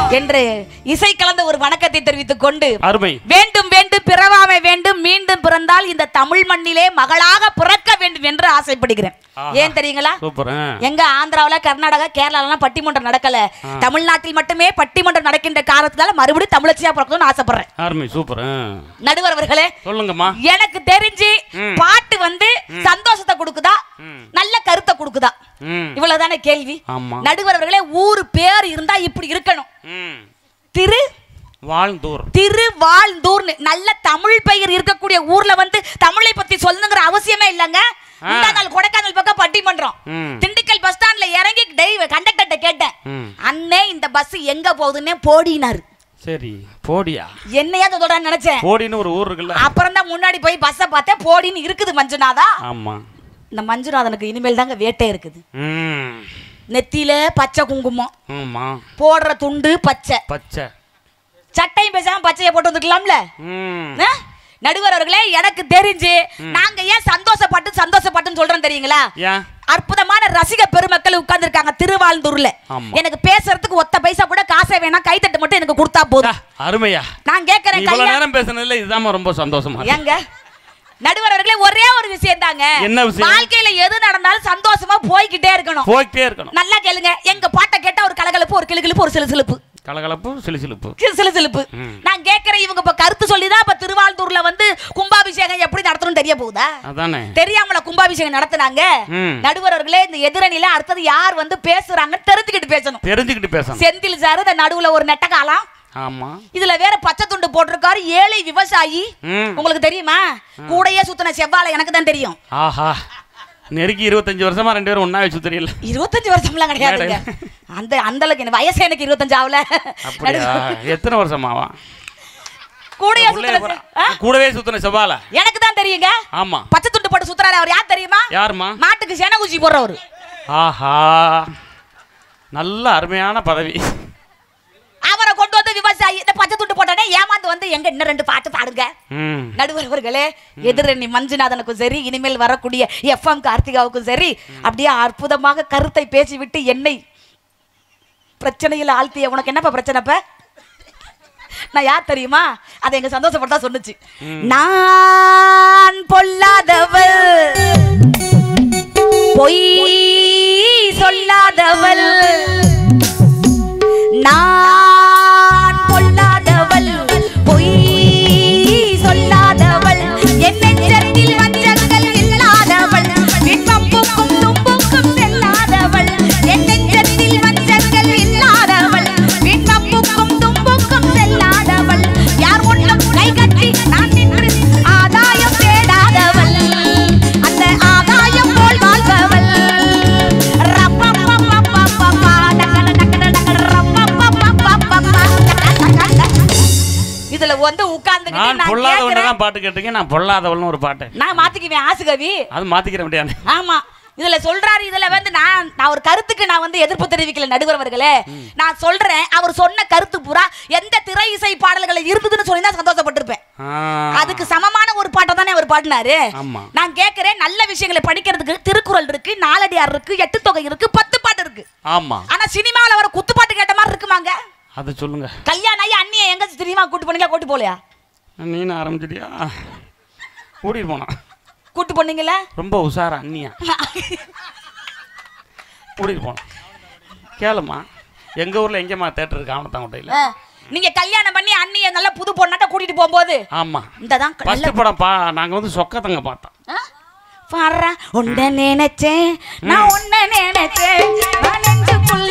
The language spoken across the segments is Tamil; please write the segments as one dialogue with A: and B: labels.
A: என்று இசை கலந்த ஒரு வணக்கத்தை தெரிவித்துக் கொண்டு
B: அருமை.
A: வேண்டும் வேண்டும் பிறவாமை வேண்டும் மீண்டும் பிறந்தால் இந்த தமிழ் மண்ணிலே மகளாக பிறக்க வேண்டும் என்று ஆசைப்படுகிறேன். ஏன் தெரியுங்களா? எங்க ஆந்திராவில கர்நாடகா கேரளாலாம் பட்டிமன்றம் நடக்கல, தமிழ்நாட்டில் மட்டுமே பட்டிமன்றம் நடக்கின்ற காரணத்தினால மறுபடியும் தமிழச்சியா பிறக்கணும்னு ஆசைப்படுறேன்.
B: அருமை, சூப்பர்.
A: நடுவர் அவர்களே
B: சொல்லுங்கம்மா.
A: எனக்கு தெரிஞ்சு பாட்டு வந்து சந்தோஷத்தை கொடுக்குதா நல்ல கருத்தை கொடுக்குதா இவ்வளவுதானே கேள்வி. நடுவர் அவர்களே ஊரு பேர் இருந்தா இப்படி இருக்கணும். திருவாழ்ந்தூர் நல்ல தமிழ் பெயர் இருக்கக்கூடிய ஊர்ல வந்து தமிழை பத்தி சொல்லுங்கிற அவசியமே இல்லங்க. கொடைக்கானல் பக்கம் பட்டிமன்றம் திண்டுக்கல் பஸ் ஸ்டாண்ட்ல இறங்கி கண்டக்டர்ட்ட கேட்டேன், அண்ணே இந்த பஸ் எங்க போகுதுன்னே போடினாரு.
B: சரி, போடியா
A: என்னையா சொல்ற நினைச்சேன்.
B: போடின்னு ஒரு ஊர் இருக்குல்ல,
A: அப்புறம் தான் முன்னாடி போய் பஸ்ஸை பார்த்தேன், போடின்னு இருக்குது மஞ்சுநாதா.
B: ஆமா,
A: இந்த மஞ்சுநாதனுக்கு இனிமேல் தாங்க வேட்டை இருக்குது. நெத்தியில பச்சை குங்குமம், போடுற துண்டு பச்சை பச்சை, சட்டையும் பேசாம பச்சையை போட்டு வந்துக்கலாம்ல. நடுவர் அவர்களே எனக்கு தெரிஞ்சு நாங்க ஏன் சந்தோஷப்பட்டு சொல்றோம் தெரியுங்களா? அற்புதமான ரசிக பெருமக்கள் உட்கார்ந்து இருக்காங்க திருவாழ்ந்தூர்ல. எனக்கு பேசுறதுக்கு ஒத்த பைசா கூட காசே வேணாம், கைத்தட்டு மட்டும் எனக்கு கொடுத்தா போதும்.
B: அருமையா.
A: நான் கேக்குறேன்,
B: இவ்வளவு நேரம் பேசுனதுல இதுதான் ரொம்ப சந்தோஷமா.
A: ஏங்க நடுவர் அவர்களே ஒரே ஒரு விஷயம் தாங்க, வாழ்க்கையில எது நடந்தாலும் சந்தோஷமா போய்கிட்டே இருக்கணும். நல்லா கேளுங்க, எங்க பாட்டை கேட்டா ஒரு கலகலப்பு, ஒரு கிளுகிளுப்பு, ஒரு சிலுசிலுப்பு. நான் கேக்குறேன், இவங்க இப்ப கருத்து சொல்லிதான் இப்ப திருவாழ்ந்தூர்ல வந்து கும்பாபிஷேகம் எப்படி நடத்தணும் தெரிய போகுதா? தெரியாமல கும்பாபிஷேகம் நடத்தினாங்க. நடுவர் அவர்களே இந்த எதிரணியில அடுத்தது யார் வந்து பேசுறாங்க தெரிஞ்சுக்கிட்டு பேசணும். செந்தில் சார் இந்த நடுவுல ஒரு நெட்டகாலம்.
B: ஆமா,
A: இதுல வேற பச்சை துண்டு போட்டிருக்காரு, ஏழை விவசாயி. உங்களுக்கு தெரியுமா? கூடையே சுத்தின செவ்வாழை எனக்கு தான் தெரியும்.
B: ஆஹா, நெருக்கி 25 வருஷமா ரெண்டு பேரும் ஒண்ணா வச்சு தெரியல.
A: 25 வருஷம்லாம் கிடையாதுங்க. அந்த அளவுக்கு என்ன வயசு எனக்கு 25 ஆகல.
B: எத்தனை வருஷமாவா?
A: கூடவே
B: சுத்தின செவ்வாழை
A: எனக்கு தான் தெரியுங்க.
B: ஆமா,
A: பச்சை துண்டு போட்டு சுத்துறாரு, அவர் யார் தெரியுமா?
B: யாருமா?
A: மாட்டுக்கு சேன குச்சி போடுறவரு.
B: ஆஹா, நல்ல அருமையான பதவி.
A: அவரை கொண்டு வந்து விவசாயி இந்த பச்சை துண்டு போட்டானே ஏமாந்து வந்து எங்க இன்னும் 2 பாட்டு பாடுங்க. நடுவர் அவர்களே எதிரணி மஞ்சுநாதனுக்கும் சரி, இனிமேல் வரக்கூடிய FM கார்த்திகாவுக்கும் சரி, அப்படியே அற்புதமாக கருத்தை பேசிவிட்டு என்னை பிரச்சனையில் ஆழ்த்திய உனக்கு என்னப்பா பிரச்சனைப்ப? நான் யார் தெரியுமா? அதை எங்க சந்தோஷப்பட்டா சொன்னுச்சு. நான் பொல்லாதவள், பொய் சொல்லாதவள், நான் பொல்லாதவள், பொய் சொல்லாதவள், என் நெஞ்சத்தில் வஞ்சங்கள் இல்லாதவள், விண்பம்புக்கும் தும்புக்கும் செல்லாதவள், என் நெஞ்சத்தில் வஞ்சங்கள் இல்லாதவள், விண்பம்புக்கும் தும்புக்கும் செல்லாதவள், யார் முன்னும் கை கட்டி நான் நின்று ஆதாயம் தேடாதவள், அந்த ஆதாயம் போல் வாழ்பவள். இதுல வந்து உட்கார்ந்துக்கிட்டு நான்
B: பொல்லாதவளதான் பாட்டு கேட்டீங்க, நான் பொல்லாதவள்னு ஒரு பாட்டு
A: நான் மாத்திக்குவேன். ஆசுகவி அது
B: மாத்திக்கிற முடியாது.
A: ஆமா, இதுல சொல்றாரு. இதுல வந்து நான் ஒரு கருத்துக்கு நான் வந்து எதிர்ப்பு தெரிவிக்கல நடுவர் அவர்களே. நான் சொல்றேன், அவர் சொன்ன கருத்து பூரா எந்த திரை இசை பாடல்களை இருந்ததுன்னு சொல்லி தான் சந்தோஷப்பட்டிருப்பேன். அதுக்கு சமமான ஒரு பாட்டை தானே அவர் பாடினாரு. நான் கேட்கிறேன், நல்ல விஷயங்களை படிக்கிறதுக்கு திருக்குறள் இருக்கு, நாலடியார் இருக்கு, 8 தொகை இருக்கு, 10 பாட்டு இருக்கு. ஆனா சினிமாவில் வர குத்துப்பாட்டு கேட்ட மாதிரி இருக்குமாங்க?
B: அதை சொல்லுங்க.
A: கல்யாணம் ஆகி அண்ணியை எங்க சினிமா கூட்டு போனீங்களா? கூட்டு போலையா?
B: நீ ஆரம்பிச்சிட்டியா? கூட்டிட்டு போனா
A: கூட்டு போனீங்களா?
B: ரொம்ப உஷாரா அண்ணியா கூட்டிட்டு போன. கேளுமா, எங்க ஊர்ல எங்கேம்மா தேட்டர் இருக்கு? ஆவணத்தாங்கோட்டையில.
A: நீங்க கல்யாணம் பண்ணி அண்ணியை நல்லா புது பொண்ணாட்ட கூட்டிட்டு போகும்போது
B: ஆமா இந்ததான் ஃபர்ஸ்ட் படம் நாங்க வந்து சொக்கத்தங்க பார்த்தோம்.
A: பாறா உன்ன நினைச்சேன், நான் உன்ன நினைச்சேன், நான் நெஞ்சுக்குள்ள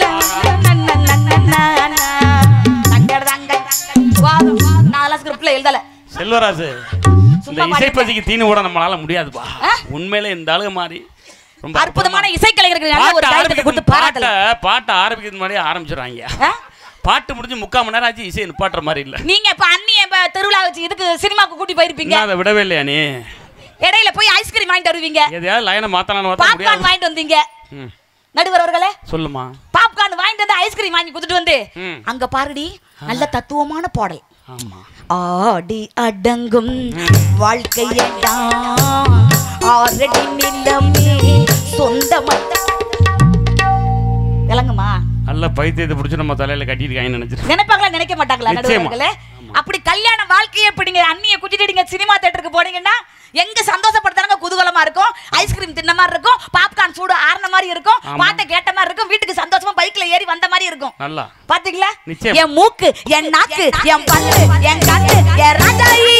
B: செல்வராஜு, இந்த இசைப்பதிக்கு தீனு கூட நம்மளால முடியாதுப்பா. உண்மையில இந்த ஆளுங்க மாதிரி ரொம்ப
A: அற்புதமான இசைக்கலைஞர்கள்
B: பாட்டு ஆரம்பிக்கிறது முன்னாடி ஆரம்பிச்சிடறாங்க. பாட்டு முடிஞ்சு 3/4 மணி நேரம் ஆச்சு, இசையை நிப்பாட்டுற மாதிரி இல்ல.
A: நீங்க இப்ப அண்ணிய திருவிழா வச்சு இதுக்கு சினிமாக்கு கூட்டி போயிருப்பீங்க,
B: அதை விடவே இல்லையா? நீ
A: இடையில போய் ஐஸ்கிரீம் வாங்கிட்டு வருவீங்க,
B: எதையாவது லைனை மாத்தலாம்னு
A: பாப்கார்ன் வாங்கிட்டு வந்தீங்க. நடுவர் அவர்களே
B: சொல்லுமா,
A: பாப்கார்ன் வாங்கிட்டு வந்து ஐஸ்கிரீம் வாங்கி கொடுத்துட்டு வந்து அங்க பாருடி நல்ல தத்துவமான பாடல். ஆடி அடங்கும் வாழ்க்கையெல்லாம் ஆரடி நிலமே சொந்தமா விளங்குமா?
B: நல்ல பைத்தியத்தை பிடிச்சி நம்ம தலையில கட்டிருக்காங்கன்னு நினைச்சிருக்கேன்.
A: நினைப்பாங்களா நினைக்க மாட்டாங்களா நடுவர்களே? அப்படி கல்யாண வாழ்க்கையை இப்ப நீங்க அண்ணியை கூட்டிட்டு நீங்க சினிமா தியேட்டருக்கு போனீங்கன்னா எங்க சந்தோஷப்படுத்தாங்க, குதூகலமா இருக்கும், ஐஸ்கிரீம் தின்ன மாதிரி இருக்கும், பாப்கார்ன் சூடு ஆறுன மாதிரி இருக்கும், பாட்டை கேட்ட மாதிரி இருக்கும், வீட்டுக்கு சந்தோஷமா பைக்ல ஏறி வந்த மாதிரி இருக்கும். நல்லா பாத்தீங்களா? என் மூக்கு, என் நாக்கு, என் பல்லு, என் கண்ணு, என் ராஜாயி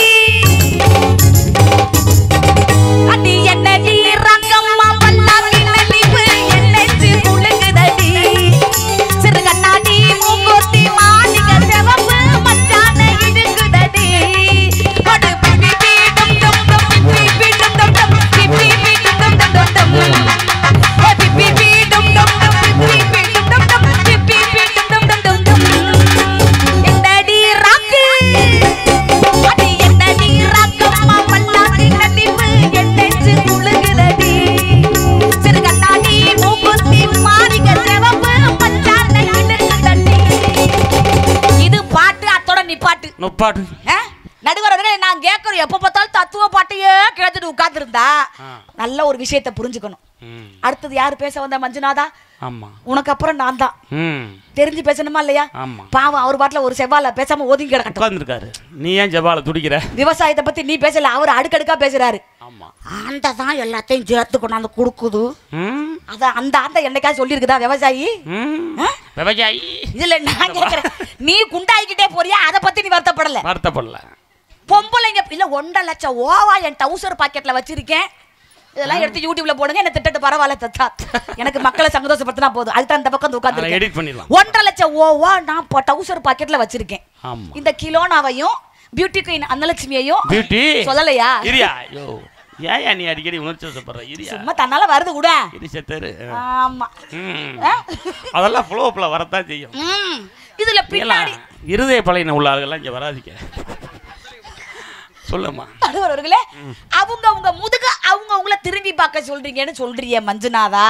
A: அடி என்ன ரங்கம்மா பல்லாக்கி நலிவு என்னென்று குலுங்குதடி சிறு கண்ணாடி மூங்கோத்தி மாளிகை செவப்பு மச்சான இழுக்குதடி கொடு பிபி டும் டும் டும் பிபி டும் டும் டும் பிபி டும் டும் டும் டும் ஏ பிபி டும் டும் டும் பிபி டும் டும் டும் பிபி டும் டும் டும் டும் என்னடி ராக்கு அடி என்னடி ராக்கம்மா பல்லாக்கி நலிவு என்னென்று குலுங்குதடி சிறு கண்ணாடி மூங்கோத்தி மாளிகை செவப்பு மச்சான இழுக்குதடி. இது பாட்டு அத்தோட நிப்பாட்டு
B: நொப்பாட்டு.
A: நடுவரவர்களே, நான் கேட்கறோம் எப்ப பார்த்தாலும் தத்துவ பாட்டையே கேட்டுட்டு உட்கார்ந்துருந்தா நல்ல ஒரு விஷயத்தை புரிஞ்சுக்கணும். அடுத்தது யாரு பேச வந்தா? மஞ்சுநாதா.
B: ஆமா,
A: உனக்கு அப்புறம் நான் தான். தெரிஞ்சு பேசணுமா இல்லையா? பாவம் அவர் பாட்டுல ஒரு செவ்வால பேசாம ஒதுங்கி கிடக்காரு.
B: நீ ஏன் செவ்வால துடிக்கிற?
A: விவசாயத்தை பத்தி நீ பேசல, அவர் அடுக்கடுக்கா பேசுறாரு. அந்த தான் எல்லாத்தையும் சேர்த்து கொண்டாந்து கொடுக்குது. அத அந்த அந்த என்னைக்காவது சொல்லி இருக்குதா விவசாயி?
B: விவசாயி
A: இதுல நான் கேக்குறேன், நீ குண்டாயிக்கிட்டே போறியா? அதை பத்தி நீ வருத்தப்படல. பொம்பளைங்க இல்ல 1.5 லட்சம் ஓவா என் டவுசர் பாக்கெட்ல வச்சிருக்கேன், இதெல்லாம் எடுத்து யூடியூப்ல போடுங்க, என்ன திட்டட்டு பரவாயில்ல தத்தா, எனக்கு மக்களை சந்தோஷப்படுத்தினா போதும். அதுதான் இந்த பக்கம் உட்கார்ந்து எடிட் பண்ணிடலாம். 1.5 லட்சம் ஓவா நான் டவுசர் பாக்கெட்ல வச்சிருக்கேன். இந்த கிலோனாவையும் பியூட்டி குயின் அன்னலட்சுமியையும் பியூட்டி சொல்லலையா? இரியா யோ ஏன் நீ அடிக்கடி உணர்ச்சி வசப்படுற? இரியா சும்மா தன்னால வருது கூட இரி செத்தரு. ஆமா, அதெல்லாம் ஃப்ளோப்ல வரத்தான் செய்யும். இதுல பின்னாடி இருதய பழையன உள்ள ஆளுகள்லாம் இங்க வராதிக்க சொல்லுமா. நடுவர்களே, அவங்க முதுக அவங்க திரும்பி பார்க்க சொல்றீங்கன்னு சொல்றிய மஞ்சுநாதா.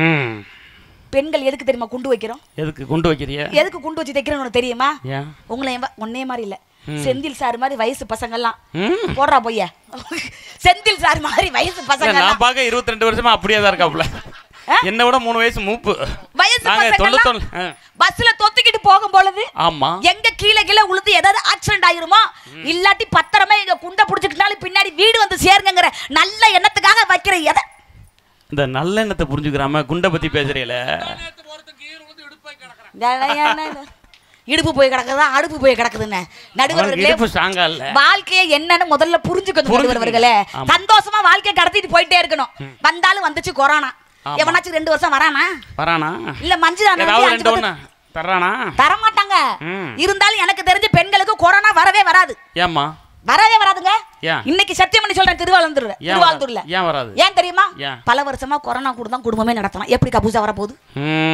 A: பெண்கள் எதுக்கு தெரியுமா குண்டு வைக்கிறோம்? எதுக்கு குண்டு வைக்கிறிய? எதுக்கு குண்டு வச்சு தைக்கிறேன்னு உனக்கு தெரியுமா? உங்களை ஒன்னே மாதிரி இல்ல, செந்தில் சார் மாதிரி வயசு பசங்க எல்லாம் போடுறா பொய்யா. செந்தில் சார் மாதிரி வயசு பசங்க நான் பார்க்க 22 வருஷமா அப்படியே தான் இருக்காப்ல. என்ன விட 3 வயசு மூப்பு வயசு பசங்க பஸ்ல தொத்திக்கிட்டு போகும் பொழுது ஆமா எங்க கீழே உளுந்து ஏதாவது ஆக்சிடென்ட் ஆயிருமா, இல்லாட்டி பத்திரமே எங்க குண்டை புடிச்சுக்கிட்டாலும் பின்னாடி வீடு வந்து சேருங்கிற நல்ல எண்ணத்துக்காக வைக்கிற எதை இந்த நல்ல எண்ணத்தை புரிஞ்சுக்கிறாம குண்டை பத்தி பேசுறீல. இடுப்பு போய் கிடக்குதா அடுப்பு போய் கிடக்குதுன்னு நடுவர்களே, வாழ்க்கையை என்னன்னு முதல்ல புரிஞ்சுக்கணும் நடுவர்களே. சந்தோஷமா வாழ்க்கையை கடத்திட்டு போயிட்டே இருக்கணும். வந்தாலும் வந்துச்சு கொரோனா, எவனாச்சும் 2 வருஷம் வரானா இல்ல மஞ்சுதான் தர மாட்டாங்க. இருந்தாலும் எனக்கு தெரிஞ்ச பெண்களுக்கு கொரோனா வரவே வராது. ஏமா வரவே வராதுங்க. இன்னைக்கு சத்தியம் பண்ணி சொல்றேன், திருவாரூர்ல ஏன் வராது? ஏன் தெரியுமா? பல வருஷமா கொரோனா கூட தான் குடும்பமே நடத்தலாம். எப்படி கபூசா வர போகுது?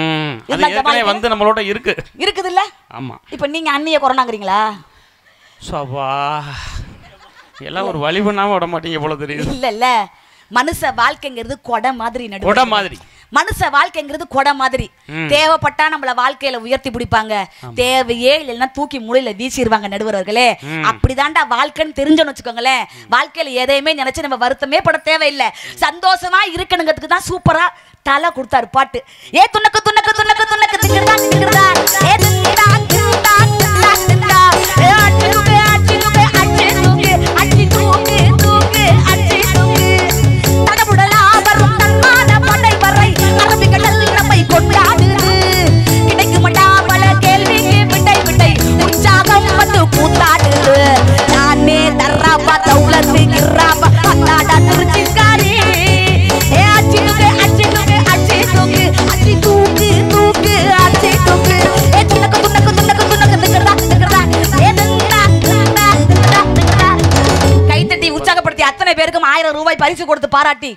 A: வந்து நம்மளோட இருக்குது இல்ல? ஆமா. இப்ப நீங்க அண்ணிய கொரோனாங்கிறீங்களா? சபா எல்லாம் ஒரு வழி பண்ணாம விட மாட்டீங்க போல தெரியுது. இல்ல மனுஷ வாழ்க்கைங்கிறது கொடை மாதிரி. கொடை மாதிரி மனுஷ வாழ்க்கைங்கிறது கொடை மாதிரி. தேவைப்பட்டா நம்மள வாழ்க்கையில உயர்த்தி பிடிப்பாங்க, தேவையே இல்லைன்னா தூக்கி மூலையில வீசிடுவாங்க நடுவர்களே. அப்படிதான்டா வாழ்க்கைன்னு தெரிஞ்சோன்னு வச்சுக்கோங்களேன். வாழ்க்கையில எதையுமே நினைச்சு நம்ம வருத்தமே பட தேவையில்லை, சந்தோஷமா இருக்கணுங்கிறதுக்கு தான் சூப்பரா தலை கொடுத்தாரு பாட்டு. ஏ துணக்கு துணக்கு துணக்கு துணக்கு திங்கிறதா திங்கிறதா ஏ திங்கடா திங்கடா திங்கடா ஏ அச்சி தூக்கு அச்சி தூக்கு அச்சி தூக்கு அச்சி தூக்கு தூக்கு அச்சி தூக்கு தடபுடலா வரும் தன்மான படை வரை அரபிக்கடல் நம்மை கொண்டாடுது. கிடைக்கு மட்டா பல கேள்விக்கு விடை விடை உற்சாகம் வந்து கூத்தாடுது. நானே தர்றாப்பா தௌலத்து கிர்றாப்பா பத்தாடா திருச்சிக்காரி ஏ அச்சி தூக்கு அச்சி தூக்கு அச்சி தூக்கு அச்சி தூக்கு தூக்கு அச்சி தூக்கு ஏ துணக்கு துணக்கு துணக்கு துணக்கு திங்கறதா திங்கறதா ஏ திங்கடா திங்கடா திங்கடா திங்கடா. கைத்தட்டி உற்சாகப்படுத்தி அத்தனை பேருக்கும் 1000 ரூபாய் பரிசு கொடுத்து பாராட்டி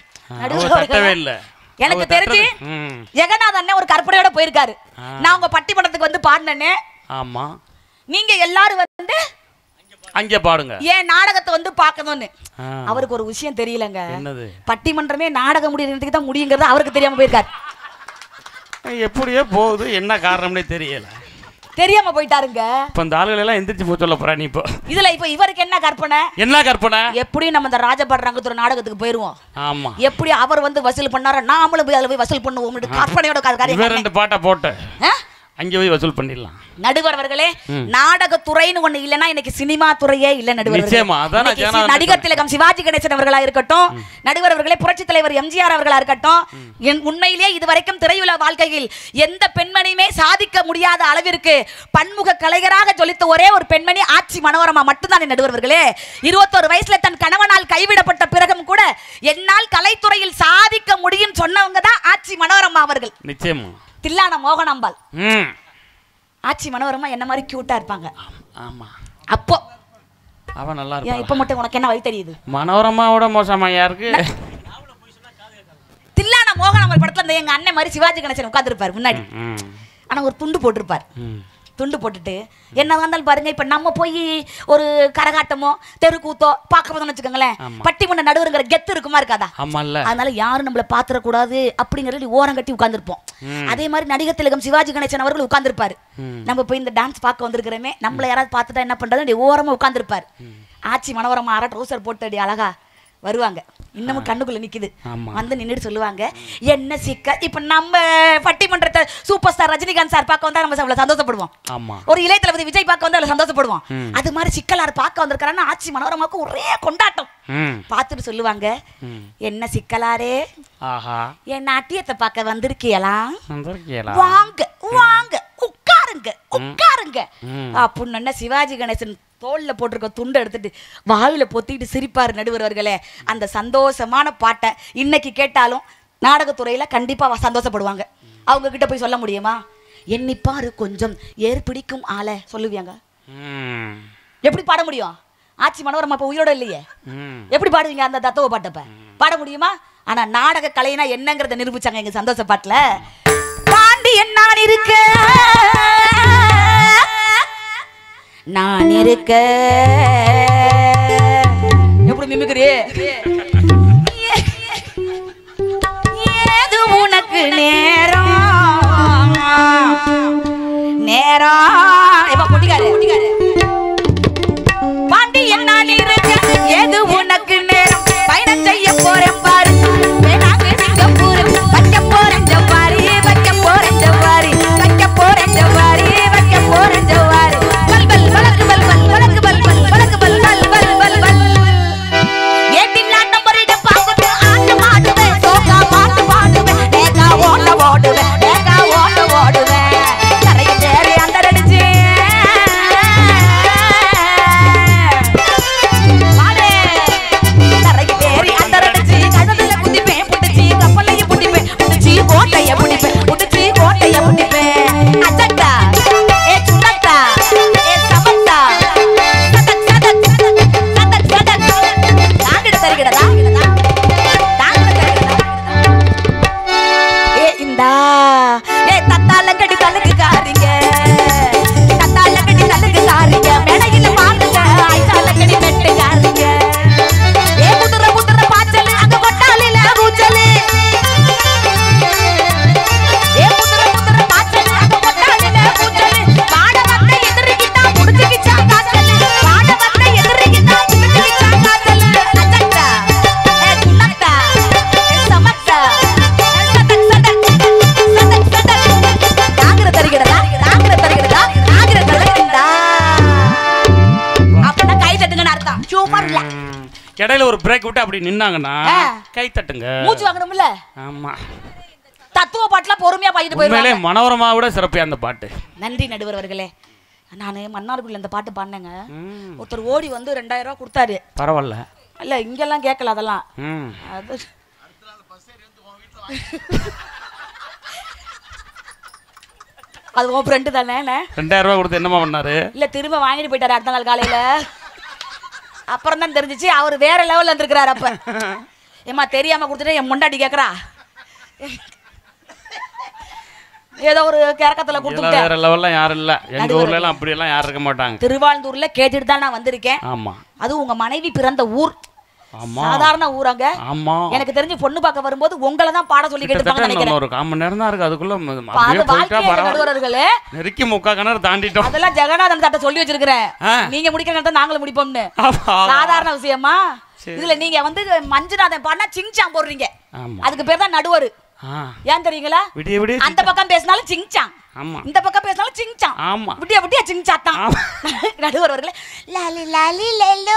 A: எனக்கு தெரிஞ்சு ஜெகநாத் அண்ணன் ஒரு கற்பனையோட போயிருக்காரு. நான் உங்க பட்டிமன்றத்துக்கு வந்து பாடினேனே. ஆமா, நீங்க எல்லாரும் வந்து அங்க பாடுங்க, ஏன் நாடகத்தை வந்து பார்க்கணும்னு. அவருக்கு ஒரு விஷயம் தெரியலங்க, பட்டிமன்றமே நாடகம் முடியறதுக்கு தான் முடியுங்கிறது அவருக்கு தெரியாம போயிருக்காரு. எப்படியே போகுது, என்ன காரணம்னே தெரியல. தெரியாம போயிட்டாருங்க.
B: இப்ப இந்த ஆளுகள் எல்லாம் எந்திரிச்சு போய் சொல்ல போறா நீ இப்போ.
A: இதுல இப்ப இவருக்கு என்ன கற்பனை?
B: என்ன கற்பனை?
A: எப்படியும் நம்ம இந்த ராஜபாட் ரங்கத்தோட நாடகத்துக்கு போயிருவோம்.
B: ஆமா.
A: எப்படி அவர் வந்து வசூல் பண்ணாரோ நாமளும் போய் அதுல போய் வசூல் பண்ணுவோம். கற்பனையோட காரியம்.
B: இவர் 2 பாட்டை போட்டு அங்கே போய் வசூல் பண்ணிடலாம்.
A: நடுவர் அவர்களே, நாடகத்துறைன்னு ஒண்ணு இல்லைன்னா இன்னைக்கு சினிமா துறையே இல்ல. நடுவர் நடிகர் திலகம் சிவாஜி கணேசன் அவர்களா இருக்கட்டும், நடுவர் அவர்களே புரட்சி தலைவர் எம்ஜிஆர் அவர்களா இருக்கட்டும், உண்மையிலேயே இதுவரைக்கும் திரையுலக வாழ்க்கையில் எந்த பெண்மணியுமே சாதிக்க முடியாத அளவிற்கு பன்முக கலைஞராக ஜொலித்த ஒரே ஒரு பெண்மணி ஆட்சி மனோரமா மட்டும்தான். நடுவர் அவர்களே, 21 வயசுல தன் கணவனால் கைவிடப்பட்ட பிறகும் கூட என்னால் கலைத்துறையில் சாதிக்க முடியும் சொன்னவங்க தான் ஆட்சி மனோரமா அவர்கள்.
B: நிச்சயமா.
A: தில்லான மோகனாம்பாள் ஆட்சி மனோரமா என்ன மாதிரி கியூட்டா இருப்பாங்க.
B: ஆமா.
A: அப்போ
B: அவ நல்லா இருப்பா.
A: இப்ப மட்டும் உனக்கு என்ன வழி தெரியுது?
B: மனோரமாவோட மோசமா யாருக்கு?
A: தில்லான மோகனாம்பாள் படத்துல எங்க அண்ணன் மாதிரி சிவாஜி கணேசன் உட்கார்ந்துருப்பாரு முன்னாடி. ஆனா ஒரு துண்டு போட்டிருப்பார். துண்டு போட்டுட்டு என்ன வந்தாலும் பாருங்க, இப்ப நம்ம போய் ஒரு கரகாட்டமோ தெருக்கூத்தோ பார்க்க போதோம்னு வச்சுக்கோங்களேன், பட்டிமன்ற நடுவருங்கிற கெத்து இருக்குமா இருக்காதா? அதனால யாரும் நம்மள பாத்துறக்கூடாது அப்படிங்கறது ஓரம் கட்டி உட்கார்ந்துருப்போம். அதே மாதிரி நடிகர் திலகம் சிவாஜி கணேசன் அவர்கள் உட்கார்ந்துருப்பாரு. நம்ம போய் இந்த டான்ஸ் பார்க்க வந்திருக்கிறோமே, நம்மள யாராவது பார்த்துட்டா என்ன பண்றது, ஓரமா உட்கார்ந்துருப்பாரு. ஆட்சி மனோரமா ட்ரௌசர் போட்டு அழகா வருவாங்க. இன்னமும் கண்ணுக்குள்ள நிக்குது. வந்து நின்னுட்டு சொல்லுவாங்க, என்ன சிக்க. இப்ப நம்ம பட்டிமன்றத்தை சூப்பர் ஸ்டார் ரஜினிகாந்த் சார் பார்க்க வந்தா நம்ம அவ்வளவு சந்தோஷப்படுவோம். ஒரு இளைய தளபதி விஜய் பார்க்க வந்தா அவ்வளவு சந்தோஷப்படுவோம். அது மாதிரி சிக்கலார் பார்க்க வந்திருக்காருன்னா ஆட்சி மனோரமாவுக்கு ஒரே கொண்டாட்டம். பார்த்துட்டு சொல்லுவாங்க, என்ன சிக்கலாரே, என் நாட்டியத்தை பார்க்க வந்திருக்கீங்களா? வாங்க வாங்க உட்காருங்க உட்காருங்க அப்படின்னு சிவாஜி கணேசன் தோல்ல போட்டிருக்க துண்டை எடுத்துட்டு வாயில பொத்திட்டு சிரிப்பாரு. நடுவர் அவர்களே, அந்த சந்தோஷமான பாட்டை இன்னைக்கு கேட்டாலும் நாடகத்துறையில கண்டிப்பா சந்தோஷப்படுவாங்க. அவங்க கிட்ட போய் சொல்ல முடியுமா? எண்ணிப்பாரு கொஞ்சம் ஏர் பிடிக்கும் ஆளை சொல்லுவியாங்க? எப்படி பாட முடியும்? ஆட்சி மனோரமா இப்ப உயிரோட இல்லையே, எப்படி பாடுவீங்க அந்த தத்துவ பாட்டப்ப? பாட முடியுமா? ஆனா நாடக கலைனா என்னங்கறத நிரூபிச்சாங்க எங்க சந்தோஷ பாட்டுல. பாண்டி என்ன இருக்க நான் இருக்க, எப்படி மிமிக்கிறே, ஏது உனக்கு நேரம் நேரம். எப்ப குட்டிக்காரு பாண்டி என்ன இருக்க, ஏது உனக்கு நேரம், பயணம் செய்ய போறேன் பாரு, வேணாங்க சிங்கப்பூர், வைக்க போறேன் ஜவ்வாரி, வைக்க போறேன் ஜவ்வாரி, வைக்க போறேன் ஜவ்வாரி, வைக்க போறேன் ஜவ்வாரி.
B: இடையில ஒரு பிரேக் விட்டு அப்படி நின்னாங்கன்னா கை தட்டுங்க,
A: மூச்சு வாங்கணும்ல. ஆமா, தத்துவ பாட்டுல பொறுமையா பாடிட்டு போயிருவாங்க.
B: மனோரமாவோட சிறப்பு அந்த பாட்டு. நன்றி
A: நடுவர் அவர்களே. நானு மன்னார்குடியில இந்த பாட்டு பாடினேங்க. ஒருத்தர் ஓடி வந்து 2000 ரூபாய் கொடுத்தாரு.
B: பரவாயில்ல.
A: இல்ல இங்கெல்லாம் கேட்கல அதெல்லாம். அது அது உன் ஃப்ரெண்டு தானே?
B: 2000 ரூபாய் கொடுத்து என்னமா பண்ணாரு?
A: இல்ல திரும்ப வாங்கிட்டு போயிட்டாரு அடுத்த நாள் காலையில. அப்புறம் தான் தெரிஞ்சிச்சு அவர் வேற லெவல்ல இருந்திருக்கிறாரு. அப்ப ஏமா தெரியாம கொடுத்துட்டு என் முண்டாடி கேக்குறா, ஏதோ ஒரு கேரக்கத்துல கொடுத்துட்டேன்.
B: வேற லெவல்ல யாரும் இல்ல எங்க ஊர்ல எல்லாம், அப்படி எல்லாம் யாரும் இருக்க மாட்டாங்க.
A: திருவாளூர்ல கேட்டுட்டு தான் நான் வந்திருக்கேன்.
B: ஆமா,
A: அது உங்க மனைவி பிறந்த ஊர். சாதாரண ஊராங்க.
B: ஆமா.
A: எனக்கு தெரிஞ்சு பொண்ணு பார்க்க வரும்போது உங்களை தான் பாட சொல்லி கேட்டுப்பாங்க நினைக்கிறேன்.
B: ஒரு 1/4 மணி நேரம் தான் இருக்கு. அதுக்குள்ள
A: நடுவர்களே
B: நெருக்கி 3/4 கிணறு தாண்டிட்டோம்.
A: அதெல்லாம் ஜெகநாதன் தாட்ட சொல்லி வச்சிருக்கிறேன். நீங்க முடிக்கிற நேரத்தை நாங்களும் முடிப்போம்னு. சாதாரண விஷயமா? இதுல நீங்க வந்து மஞ்சுநாதன் பாடினா சிங்சாங் போடுறீங்க. அதுக்கு பேர் தான் நடுவர். ஏன் தெரியுங்களா? அந்த பக்கம் பேசினாலும் சிங்சாங், இந்த பக்கம் பேசினாலும் சிங்சாங். ஆமா, விடிய விடிய சிங்சாத்தான். நடுவர் அவர்களே லாலி லாலி லேலோ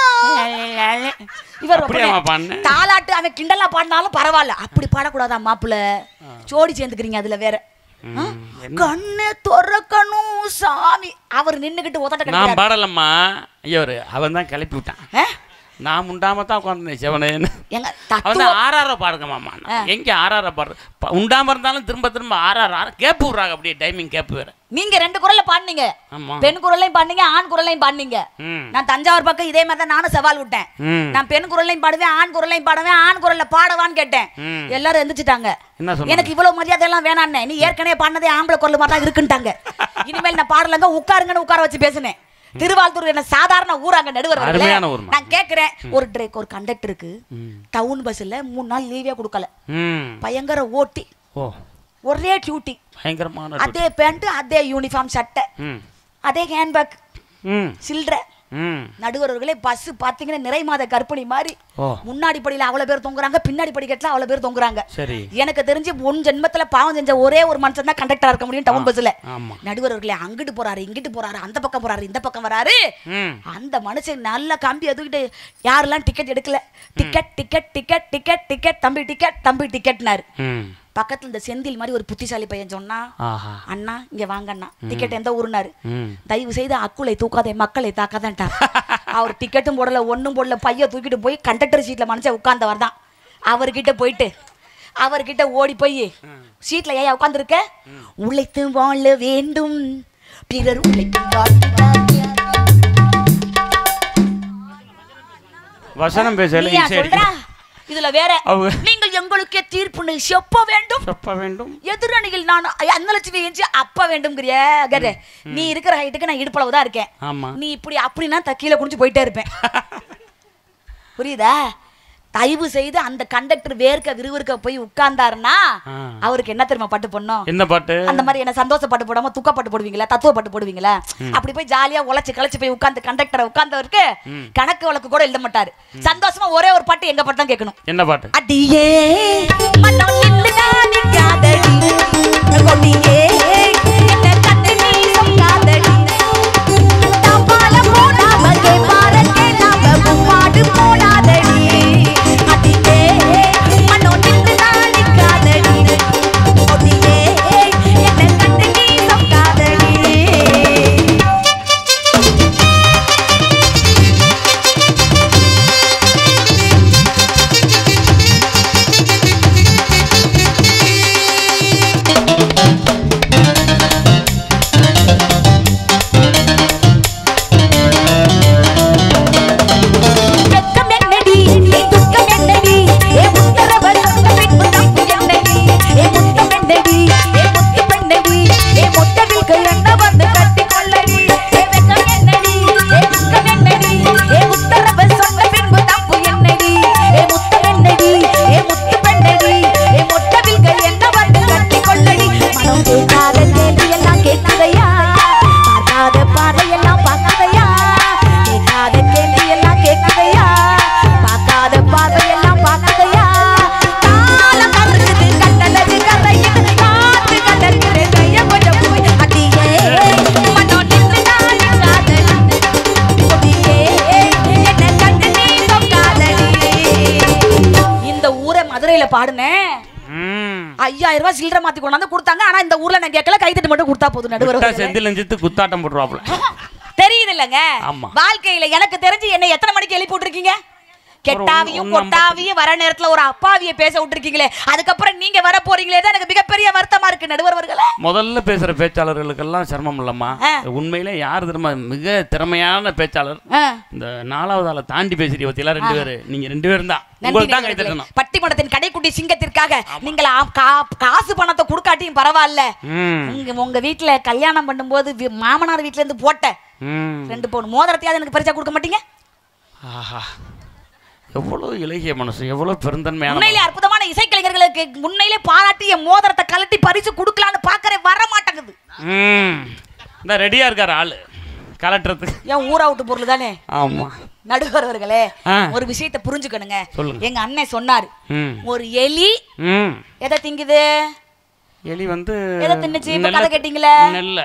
A: இவர் தாலாட்டு அவன் கிண்டலா பாடினாலும் பரவாயில்ல, அப்படி பாடக்கூடாதா மாப்பிள்ள? ஜோடி சேர்ந்துக்கிறீங்க அதுல வேற. கண்ணு தொறக்கணும் சாமி. அவர் நின்னுகிட்டு உதட்ட
B: நான் பாடலம்மா. ஐயோரு அவன் தான் கிளப்பி விட்டான். நான் உண்டாம தான் உட்காந்துருந்தேன் செவனேன்னு. அவன் ஆறார பாடுங்க மாமா. எங்க ஆறார பாடுற உண்டாம இருந்தாலும் திரும்ப திரும்ப ஆறார கேப்பு விடுறாங்க. அப்படியே டைமிங் கேப்பு வேற. நீங்க 2 குரல்ல பாடுனீங்க. பெண் குரல்லையும் பாடுனீங்க, ஆண் குரல்லையும் பாடுனீங்க. நான் தஞ்சாவூர் பக்கம் இதே மாதிரி தான் நானும் சவால் விட்டேன். நான் பெண் குரல்லையும் பாடுவேன், ஆண் குரல்லையும் பாடுவேன். ஆண் குரல்ல பாடவான்னு கேட்டேன். எல்லாரும் எந்திரிச்சிட்டாங்க. எனக்கு இவ்வளவு மரியாதை எல்லாம் வேணான்னு. நீ ஏற்கனவே பாடினதே ஆம்பளை குரல் மாதிரி தான் இருக்குன்ட்டாங்க. இனிமேல் நான் பாடலங்க உட்காருங்கன்னு உட்கார வச்சு பேசினேன். திருவாரூர் என்ன சாதாரண ஊராங்க நடுவர். நான் கேக்குறேன், ஒரு கண்டக்டருக்கு டவுன் பஸ்ல 3 நாள் லீவே கொடுக்கல. பயங்கர ஓட்டி, ஒரே டியூட்டி, பயங்கரமான அதே பேண்ட், அதே யூனிஃபார்ம் சட்டை, அதே ஹேண்ட்பேக், சில்ட்ர. நடுவர்களே பஸ் பாத்தீங்கன்னா நிறை மாத கர்ப்பிணி மாதிரி முன்னாடி படியில அவ்வளவு பேர் தொங்குறாங்க, பின்னாடி படிக்கட்டுல அவ்வளவு பேர் தொங்குறாங்க. எனக்கு தெரிஞ்சு உன் ஜென்மத்துல பாவம் செஞ்ச ஒரே ஒரு மனுஷன் தான் கண்டக்டரா இருக்க முடியும் டவுன் பஸ்ல. நடுவர்களே அங்கிட்டு போறாரு, இங்கிட்டு போறாரு, அந்த பக்கம் போறாரு, இந்த பக்கம் வராரு. அந்த மனுஷன் நல்ல கம்பி எதுக்கிட்டு யாரெல்லாம் டிக்கெட் எடுக்கல, ticket ticket ticket ticket ticket தம்பி டிக்கெட் தம்பி டிக்கெட்னாரு. பக்கத்துல இந்த செந்தில் மாதிரி ஒரு புத்திசாலி பையன் சொன்னா, அண்ணா இங்க வாங்க அண்ணா, டிக்கெட் எந்த ஊருனாரு. தயவு செய்து அக்குளை தூக்காதே மக்களை தாக்காதன்ட்டா. அவர் டிக்கெட்டும் போடல, ஒன்னும் போடல, பைய தூக்கிட்டு போய் கண்டக்டர் சீட்ல மனுஷன் உட்கார்ந்தவர் தான். அவர்கிட்ட போயிட்டு அவர்கிட்ட ஓடி போய் சீட்ல ஏன் உட்கார்ந்துருக்க, உழைத்து வாழ வேண்டும் பிறர் வசனம் பேசல
A: சொல்றா. இதுல வேற நீங்கள் எங்களுக்கே தீர்ப்பு செப்ப வேண்டும், எதிரணியில் நான் அன்னலட்சுமி அப்ப வேண்டும்ங்கிறிய. நீ இருக்கிற ஹைட்டுக்கு நான் இடுப்பளவு தான் இருக்கேன். நீ இப்படி அப்படின்னா கீழே குடிச்சு போயிட்டே இருப்பேன். புரியுதா? தயவு செய்து அந்த கண்டக்டர் வேர்க்க விறுவிறுக்க போய் உட்கார்ந்தாருன்னா அவருக்கு என்ன தெரியுமா பாட்டு போடணும்? என்ன பாட்டு? அந்த மாதிரி என்ன சந்தோஷ பாட்டு போடாம துக்க பாட்டு போடுவீங்களா, தத்துவ பாட்டு போடுவீங்களா? அப்படி போய் ஜாலியா உழைச்சு கழிச்சு போய் உட்கார்ந்து கண்டக்டரை உட்கார்ந்தவருக்கு கணக்கு வழக்கு கூட எழுத மாட்டாரு. சந்தோஷமா ஒரே ஒரு பாட்டு எங்க பாட்டு தான் கேட்கணும். என்ன பாட்டு? அடியே மனோ நில்லுதானி காதடி கொடியே என்ன கண்ணு நீ சொல்லாதடி தபால போடா வகை பாரக்கே நாம பாடு போடாதடி. பாடுனேன் 5000 ரூபாய் சில்லறை மாத்தி கொண்டாந்து கொடுத்தாங்க. ஆனா இந்த ஊர்ல நான் கேட்கல, கைத்தட்டு மட்டும் கொடுத்தா போதும். நடுவர்
B: செந்தில் நெஞ்சித்து குத்தாட்டம் போடுறாப்ல.
A: தெரியுது இல்லங்க வாழ்க்கையில. எனக்கு தெரிஞ்சு என்ன எத்தனை மணிக்கு எழுப்பி விட்டுருக்கீங்க? கெட்டாவியும் கொட்டாவியும் வர நேரத்துல ஒரு அப்பாவிய பேச விட்டுருக்கீங்களே, அதுக்கப்புறம் நீங்க வர போறீங்களே தான் எனக்கு மிகப்பெரிய வருத்தமா இருக்கு நடுவர்களே.
B: முதல்ல பேசுற பேச்சாளர்களுக்கெல்லாம் சிரமம் இல்லம்மா. உண்மையிலே யார் தெரியுமா மிக திறமையான பேச்சாளர்? இந்த 4வது ஆளை தாண்டி பேசுறீங்க பத்தியா 2 பேரு. நீங்க 2 பேரும் தான். உங்களுக்கு தான் கை தட்டணும். பட்டிமன்றத்தின் கடைக்குட்டி சிங்கத்திற்காக நீங்கள் காசு பணத்தை கொடுக்காட்டியும் பரவாயில்ல. உங்க வீட்டுல கல்யாணம் பண்ணும்போது மாமனார் வீட்டுல இருந்து போட்ட 2 பவுன் மோதிரத்தையாவது எனக்கு பரிசா கொடுக்க மாட்டீங்க? எவ்வளவு இலகிய மனசு, எவ்வளவு பெருந்தன்மையான.
A: உண்மையிலே அற்புதமான இசைக்கலைஞர்களுக்கு முன்னையிலே பாராட்டிய மோதிரத்தை கழட்டி பரிசு கொடுக்கலான்னு பாக்கறே வர மாட்டேங்குது.
B: இந்த ரெடியா இருக்காரு ஆளு கலட்டுறதுக்கு.
A: ஏன் ஊரா விட்டு பொருள் தானே.
B: ஆமா
A: நடுவர்களே, ஒரு விஷயத்தை புரிஞ்சுக்கணுங்க. எங்க அண்ணன் சொன்னாரு, ஒரு எலி எதை திங்குது?
B: எலி வந்து
A: எதை தின்னுச்சு? இப்ப கதை கேட்டீங்களே,
B: நெல்ல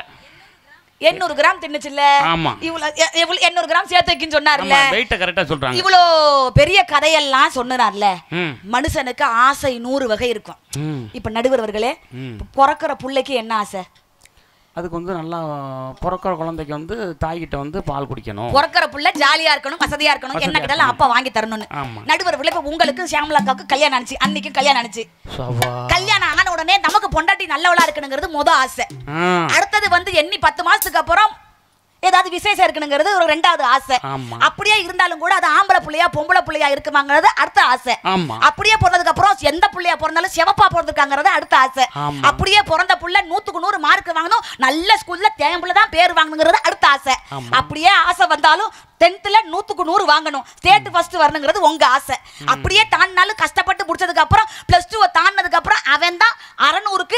A: 800 கிராம் தின்னுச்சுல்ல.
B: ஆமா,
A: இவ்வளவு 800 கிராம் சேர்த்து வைக்குன்னு சொன்னார்ல.
B: வெயிட்ட கரெக்டா சொல்றாங்க.
A: இவ்வளோ பெரிய கதையெல்லாம் சொன்னார்ல. மனுஷனுக்கு ஆசை 100 வகை இருக்கும். இப்ப நடுவர்களே, பிறக்கிற புள்ளைக்கு என்ன ஆசை?
B: அதுக்கு வந்து நல்லா பிறக்கிற குழந்தைக்கு வந்து தாய்கிட்ட வந்து பால் குடிக்கணும்.
A: பிறக்கிற புள்ள ஜாலியா இருக்கணும், வசதியா இருக்கணும், என்ன கேட்டாலும் அப்பா வாங்கி தரணும்னு. நடுவர்களே, இப்ப உங்களுக்கு சியாமலாக்காவுக்கு கல்யாணம் ஆனிச்சு, அன்னைக்கும் கல்யாணம் ஆனிச்சு. கல்யாணம் ஆன உடனே நமக்கு பொண்டாட்டி நல்லவளா இருக்கணுங்கிறது முத ஆசை. அடுத்தது வந்து எண்ணி 10 மாசத்துக்கு அப்புறம் ஏதாவது விசேஷம் இருக்கணுங்கிறது ஒரு 2வது ஆசை. அப்படியே இருந்தாலும் கூட அது ஆம்பளை புள்ளையா பொம்பளை புள்ளையா இருக்குமாங்கிறது அடுத்த ஆசை. அப்படியே பிறந்ததுக்கு அப்புறம் எந்த புள்ளையா பிறந்தாலும் செவப்பா பிறந்திருக்காங்கிறது அடுத்த ஆசை. அப்படியே பிறந்த புள்ள 100க்கு 100 மார்க் வாங்கணும், நல்ல ஸ்கூல்ல தேம்புல தான் பேர் வாங்கணுங்கிறது அடுத்த ஆசை. அப்படியே ஆசை வந்தாலும் 10th 100க்கு 100 வாங்கணும், ஸ்டேட் ஃபர்ஸ்ட் வரணுங்கிறது உங்க ஆசை. அப்படியே தாண்டினாலும் கஷ்டப்பட்டு முடிச்சதுக்கு அப்புறம் +2 தாண்டினதுக்கு அப்புறம் அவன் தான் 600க்கு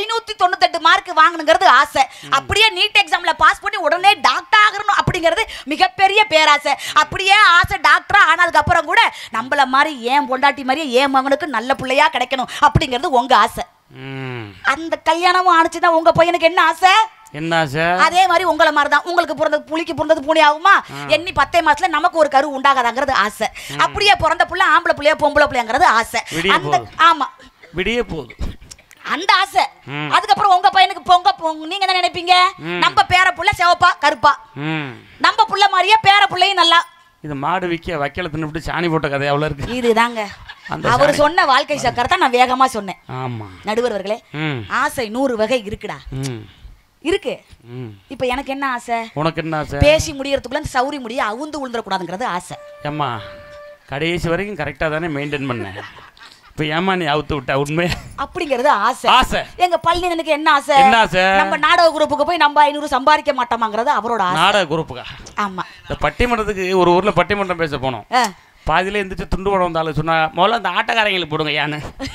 A: 598 மார்க் வாங்கணுங்கிறது ஆசை. அப்படியே நீட் எக்ஸாம்ல பாஸ் பண்ணி உடனே டாக்டர் ஆகணும் அப்படிங்கிறது மிகப்பெரிய பேராசை. அப்படியே ஆசை டாக்டரா ஆனதுக்கு அப்புறம் கூட நம்மள மாதிரி ஏன் பொண்டாட்டி மாதிரியே ஏன் மகனுக்கு நல்ல பிள்ளையா கிடைக்கணும் அப்படிங்கிறது உங்க ஆசை. அந்த கல்யாணமும் ஆனிச்சுன்னா உங்க பையனுக்கு என்ன ஆசை?
B: என்ன ஆசை? அதே
A: மாதிரி உங்களை மாதிரி தான். உங்களுக்கு பிறந்தது புலிக்கு பிறந்தது பூனை ஆகுமா? எண்ணி 10 மாசத்துல நமக்கு ஒரு கரு உண்டாகாதாங்கிறது ஆசை. அப்படியே பிறந்த புள்ள ஆம்பளை புள்ளையா பொம்பளை புள்ளைங்கிறது ஆசை. ஆமா,
B: விடிய போகுது
A: அந்த ஆசை. அதுக்கப்புறம் உங்க பையனுக்கு நீங்க என்ன நினைப்பீங்க? நம்ம பேர புள்ள சிவப்பா கருப்பா, நம்ம புள்ள மாதிரியே பேர புள்ளையும் நல்லா.
B: இது மாடு வைக்கல தின்னுட்டு சாணி போட்ட கதை அவ்வளவு இருக்கு.
A: இதுதாங்க அவர் சொன்ன வாழ்க்கை சக்கரத்தை நான் வேகமா சொன்னேன்.
B: ஆமா
A: நடுவர்களே, ஆசை 100 வகை இருக்குடா, இருக்கு. இப்ப எனக்கு என்ன ஆசை?
B: உனக்கு என்ன ஆசை?
A: பேசி முடியறதுக்குள்ள சௌரி முடிய அவுந்து விழுந்துட கூடாதுங்கிறது ஆசை.
B: ஏம்மா கடைசி வரைக்கும் கரெக்டா தானே மெயின்டைன் பண்ண. இப்ப ஏமா நீ அவுத்து விட்ட உண்மை அப்படிங்கிறது ஆசை. ஆசை எங்க பழனிக்கு என்ன ஆசை? என்ன ஆசை? நம்ம நாடக குரூப்புக்கு போய் நம்ம 500 சம்பாதிக்க மாட்டோமாங்கிறது அவரோட ஆசை. நாடக குரூப்புக்கா? ஆமா. இந்த பட்டிமன்றத்துக்கு ஒரு ஊர்ல பட்டிமன்றம் பேச போனோம். பாதியில எந்திரிச்சு துண்டு போட வந்தாலும் சொன்னா முதல்ல அந்த ஆட்டக்காரங்களுக்கு போடுங்க யான்னு.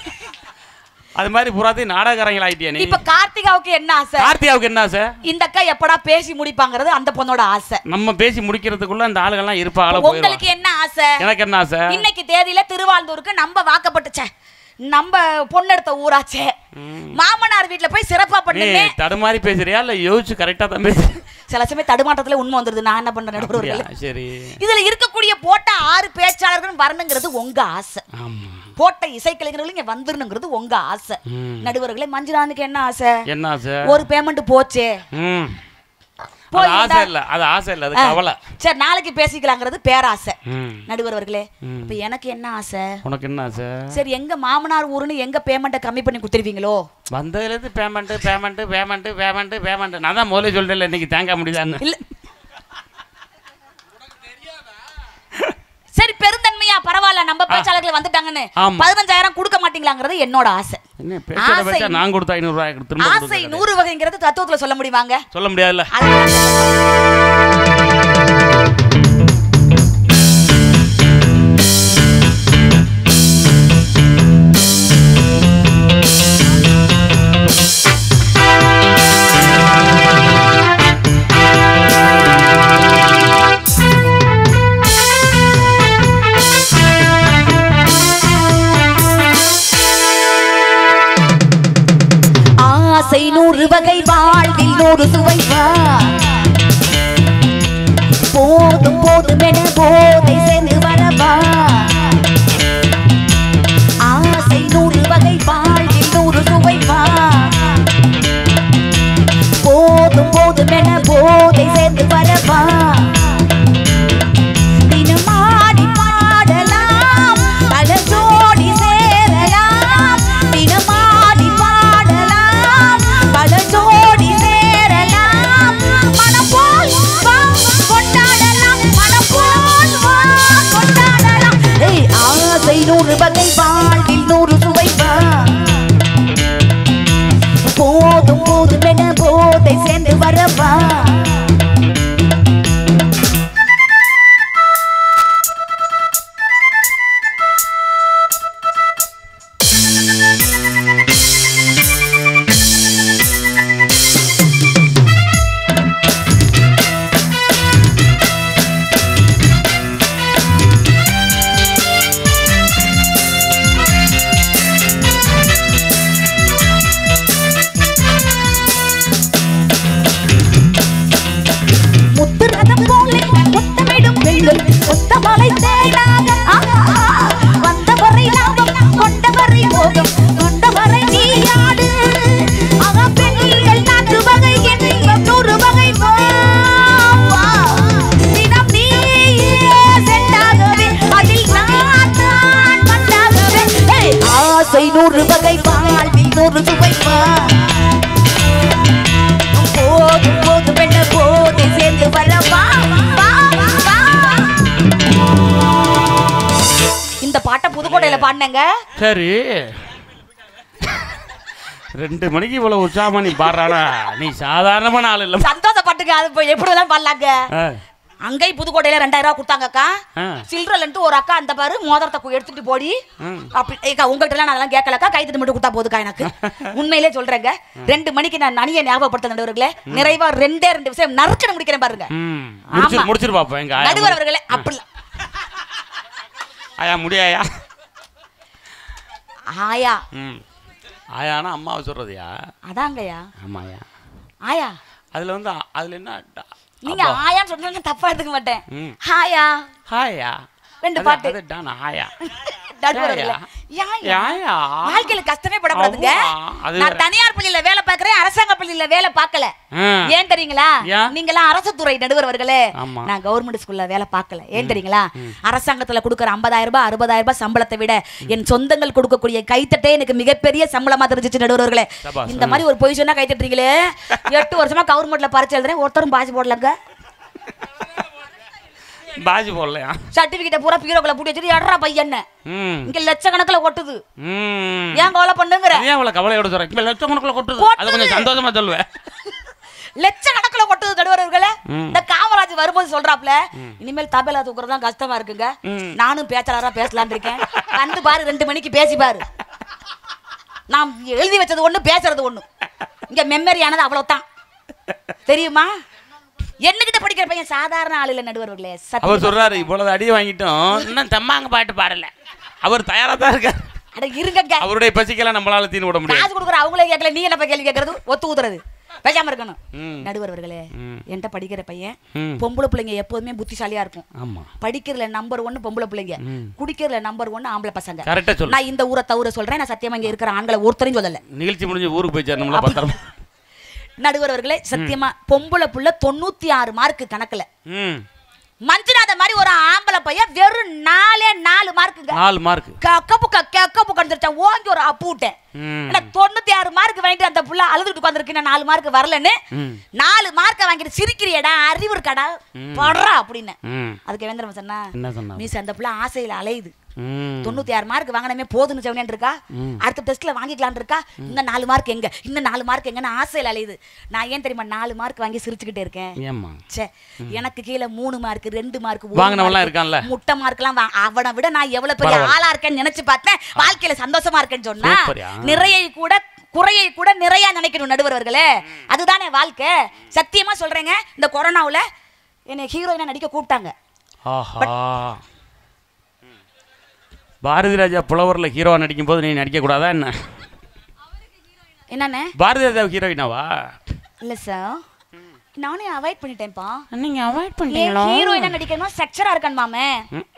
B: அது மாதிரி புறாத்தையும் நாடகக்காரங்கள் ஆயிட்டியா நீ. இப்ப கார்த்திகாவுக்கு என்ன ஆசை? கார்த்திகாவுக்கு என்ன ஆசை? இந்த அக்கா எப்படா பேசி முடிப்பாங்கிறது அந்த பொண்ணோட ஆசை. நம்ம பேசி முடிக்கிறதுக்குள்ள அந்த ஆளுகள்லாம் இருப்பாங்க. உங்களுக்கு என்ன ஆசை? எனக்கு என்ன ஆசை? இன்னைக்கு தேதியில திருவாரூருக்கு நம்ம வாக்கப்பட்டுச்சே, நம்ம பொண்ணெடுத்த ஊராச்சே, மாமனார் வீட்டுல போய் சிறப்பா பண்ணுங்க. தடுமாறி பேசுறியா இல்ல யோசிச்சு கரெக்டா தான் பேசு? சில சமயம் தடுமாட்டத்துல உண்மை வந்துருது. நான் என்ன பண்றேன் நடுவர்களே? சரி, இதுல இருக்கக்கூடிய போட்ட 6 பேச்சாளர்கள் வரணுங்கிறது உங்க ஆசை. போட்ட இசைக்கலைஞர்கள் இங்க வந்துருங்கிறது உங்க ஆசை. நடுவர்களே, மஞ்சுநாதனுக்கு என்ன ஆசை? என்ன ஆசை? ஒரு பேமெண்ட் போச்சே. ஆசை இல்ல, அது ஆசை இல்ல, அது கவலை. சரி, நாளைக்கு பேசிக்கலாங்கிறது பேராசை. நடுவர்களே, இப்ப எனக்கு என்ன ஆசை? உனக்கு என்ன ஆசை? சரி, எங்க மாமனார் ஊருன்னு எங்க பேமெண்ட்டை கம்மி பண்ணி கொடுத்துருவீங்களோ? வந்ததுல இருந்து payment payment payment payment payment. நான் தான் முதல்ல சொல்லிட்டேன் இன்னைக்கு தேங்க முடியுதான்னு. இல்ல சரி, பெருந்தன்மையா பரவாயில்ல, நம்ம பேச்சாளர்கள் வந்துட்டாங்கன்னு 15,000 கொடுக்க மாட்டீங்களாங்கிறது என்னோட ஆசை. நான் கொடுத்த 500 ரூபாய் ஆசை 100 வகைங்கிறது தத்துவத்துல சொல்ல முடியுமாங்க? சொல்ல முடியாதுல்ல.
A: ஆசை 100 வகை, வாழ்வில் 100 சுவை வா. போதும் போதும் என போதை சேர்ந்து வரவா. ஆசை 100 வகை, வாழ்வில் 100 சுவை வா. போதும் போதும் என போதை சேர்ந்து வரவா. தினமாடி பாடலாம், பல ஜோடி சேரலாம். தினமாடி பாடலாம், பல ஜோடி சேரலாம். மனம் போல் வா கொண்டாடலாம், மனம் போல் வா கொத்தமலை தேனாக வந்தவரை லாபம் கொண்டவரை போகம் கொண்டவரை நீயாடு பெண்கள் 4 வகை என்பம் 100 வகை தினம் நீயே சென்றாகவே அதில் நான் வந்தாகவே ஆசை 100 வகை வாழ்வில் 100 சுவை போதும் போதும் பெண்ண போதை சேர்ந்து வரவா. இந்த பாட்டை புதுக்கோட்டையில பாடினங்க. சரி
B: 2 மணிக்கு இவ்வளவு உற்சாகமா நீ பாடுறானா? நீ சாதாரணமான ஆள் இல்ல.
A: சந்தோஷப்பட்டுங்க. அது எப்படி எல்லாம் பாடலாங்க. அங்கே புதுக்கோட்டையில 2000 ரூபா கொடுத்தாங்கக்கா. சில்றலன்ட்டு ஒரு அக்கா அந்த பாரு மோதிரத்தை எடுத்துட்டு போடி அப்படி உங்கள்கிட்ட நான் அதெல்லாம் கேட்கலக்கா. கைத்தட்டு மட்டும் கொடுத்தா போதுக்கா. எனக்கு உண்மையிலே சொல்றேங்க 2 மணிக்கு நான் நனியை ஞாபகப்படுத்த நடுவர்களே நிறைவா 2 விஷயம் நறுக்கணும் முடிக்கிறேன் பாருங்க.
B: முடிச்சிரு பாப்போம் எங்க
A: நடுவர் அவர்களே. அப்படி
B: ஆயா முடியாயா?
A: ஆயா
B: ஆயானா அம்மாவை சொல்றதுயா?
A: அதாங்கய்யா.
B: ஆமாயா
A: ஆயா.
B: அதுல அதுல என்ன
A: நீங்க ஆயான்னு சொன்னா தப்பா எடுத்துக்க மாட்டேன். ஹாயா
B: ஹாயா
A: 2 பாட்டு.
B: டானா ஹாயா
A: வாழ்க்கையில கஷ்டமே படக்கூடாதுங்க. நான் தனியார் பள்ளியில வேலை பார்க்கறேன், அரசாங்க பள்ளியில வேலை பார்க்கல. ஏன் தெரியுங்களா? நீங்க எல்லாம் அரசு துறை நடுவர்களே. நான் கவர்மெண்ட் ஸ்கூல்ல வேலை பார்க்கல. ஏன் தெரியுங்களா? அரசாங்கத்துல கொடுக்கற 50,000 ரூபாய் 60,000 ரூபாய் சம்பளத்தை விட என் சொந்தங்கள் கொடுக்கக்கூடிய கைத்தட்டே எனக்கு மிகப்பெரிய சம்பளமா தெரிஞ்சிச்சு நடுவர்களே. இந்த மாதிரி ஒரு பொசிஷனா கைத்தட்டுறீங்களே. 8 வருஷமா கவர்மெண்ட்ல பரிச்சை எழுதுறேன், ஒருத்தரும் பாசி போடலங்க.
B: பாஜி போடலையா?
A: சர்டிபிகேட் பூரா பீரோக்குள்ள பூட்டி வச்சிட்டு எடறா பையன் இங்க லட்சக்கணக்குல கொட்டுது. ஏன் கவலை பண்ணுங்கற? ஏன் அவளை கவலையோட சொல்ற? இங்க லட்சக்கணக்குல கொட்டுது. அது கொஞ்சம் சந்தோஷமா சொல்லுவே. லட்சக்கணக்குல கொட்டுது நடுவர்களே. இந்த காமராஜ் வரும்போது சொல்றாப்ல, இனிமேல் தபேலா தூக்குறதா கஷ்டமா இருக்குங்க. நானும் பேச்சலாரா பேசலாம்னு இருக்கேன். வந்து பாரு 2 மணிக்கு பேசி பாரு. நான் எழுதி வச்சது ஒண்ணு, பேசுறது ஒண்ணு. இங்க மெமரியானது அவ்வளவுதான். தெரியுமா? என்னகிட்ட படிக்கிற பையன் சாதாரண ஆள் இல்ல நடுவர்களே.
B: அவர் சொல்றாரு இவ்வளவு அடி வாங்கிட்டோம் இன்னும் தம்மாங்க பாட்டு பாடல. அவர் தயாரா தான் இருக்காரு.
A: அட இருங்கங்க.
B: அவருடைய பசிக்கெல்லாம் நம்மளால தீனு விட முடியாது.
A: காசு கொடுக்குற அவங்களே கேட்கல, நீ என்ன கேள்வி கேட்கறது? ஒத்து ஊதுறது பேசாம இருக்கணும். நடுவர்களே என்கிட்ட படிக்கிற பையன் பொம்பளை பிள்ளைங்க எப்போதுமே புத்திசாலியா இருக்கும். படிக்கிறதுல நம்பர் 1 பொம்பளை பிள்ளைங்க, குடிக்கிறதுல நம்பர் 1 ஆம்பளை பசங்க. நான் இந்த ஊரை தவிர சொல்றேன். நான் சத்தியமா இங்க இருக்கிற ஆண்களை ஒருத்தரையும் சொல்லல.
B: நிகழ்ச்சி முடிஞ்சு ஊருக்கு போய் சேரணும்ல பத்திரம்.
A: நடுவர்களே சத்தியமா பொம்பளை புள்ள 96 மார்க்கு கணக்குல மஞ்சுநாத மாதிரி ஒரு ஆம்பளை பையன் வெறும் 4 மார்க்குங்க.
B: 4 மார்க்
A: கப்பு கண்டுச்சா ஓங்கி ஒரு அப்புட்டேன். 96 மார்க் வாங்கிட்டு அந்த புள்ள அழுதுட்டு உட்கார்ந்திருக்கு. 4 மார்க் வரலன்னு 4 மார்க்க வாங்கிட்டு சிரிக்கிறியடா, அறிவு இருக்காடா படுறா அப்படின்னு. அதுக்கு வேந்திரம் சொன்னா மீஸ் அந்த புள்ள ஆசையில அலையுது. 96 மார்க் வாங்கினமே போதுன்னு செவனேன் இருக்கா. அடுத்த டெஸ்ட்ல வாங்கிக்கலான் இருக்கா. இன்னும் 4 மார்க் எங்க, இன்னும் 4 மார்க் எங்கன்னு ஆசையில அலையுது. நான் ஏன் தெரியுமா 4 மார்க் வாங்கி சிரிச்சுக்கிட்டே இருக்கேன்? எனக்கு கீழே 3 மார்க் 2 மார்க்
B: வாங்கினவன்லாம் இருக்கான்ல,
A: முட்டை மார்க்லாம் அவனை விட நான் எவ்வளவு பெரிய ஆளா இருக்கேன்னு நினைச்சு பார்த்தேன். வாழ்க்கையில சந்தோஷமா இருக்கேன்னு சொன்னா நிறைய கூட குறையை கூட நிறைய நினைக்கணும் நடுவர்களே. அதுதானே வாழ்க்கை. சத்தியமா சொல்றேங்க. இந்த கொரோனாவுல என்னை ஹீரோயினா நடிக்க கூப்பிட்டாங்க.
B: பாரதி ராஜா புலவர்ல ஹீரோவா நடிக்கும் போது நீ நடிக்க கூடாதா என்ன?
A: என்னண்ணே
B: பாரதி ராஜா ஹீரோயினாவா?
A: இல்ல சார், நானே அவாய்ட் பண்ணிட்டேன்ப்பா.
B: நீங்க அவாய்ட் பண்ணிட்டீங்களா?
A: ஹீரோயினா நடிக்கணும் ஸ்ட்ரக்சரா இருக்கணும் மாமே.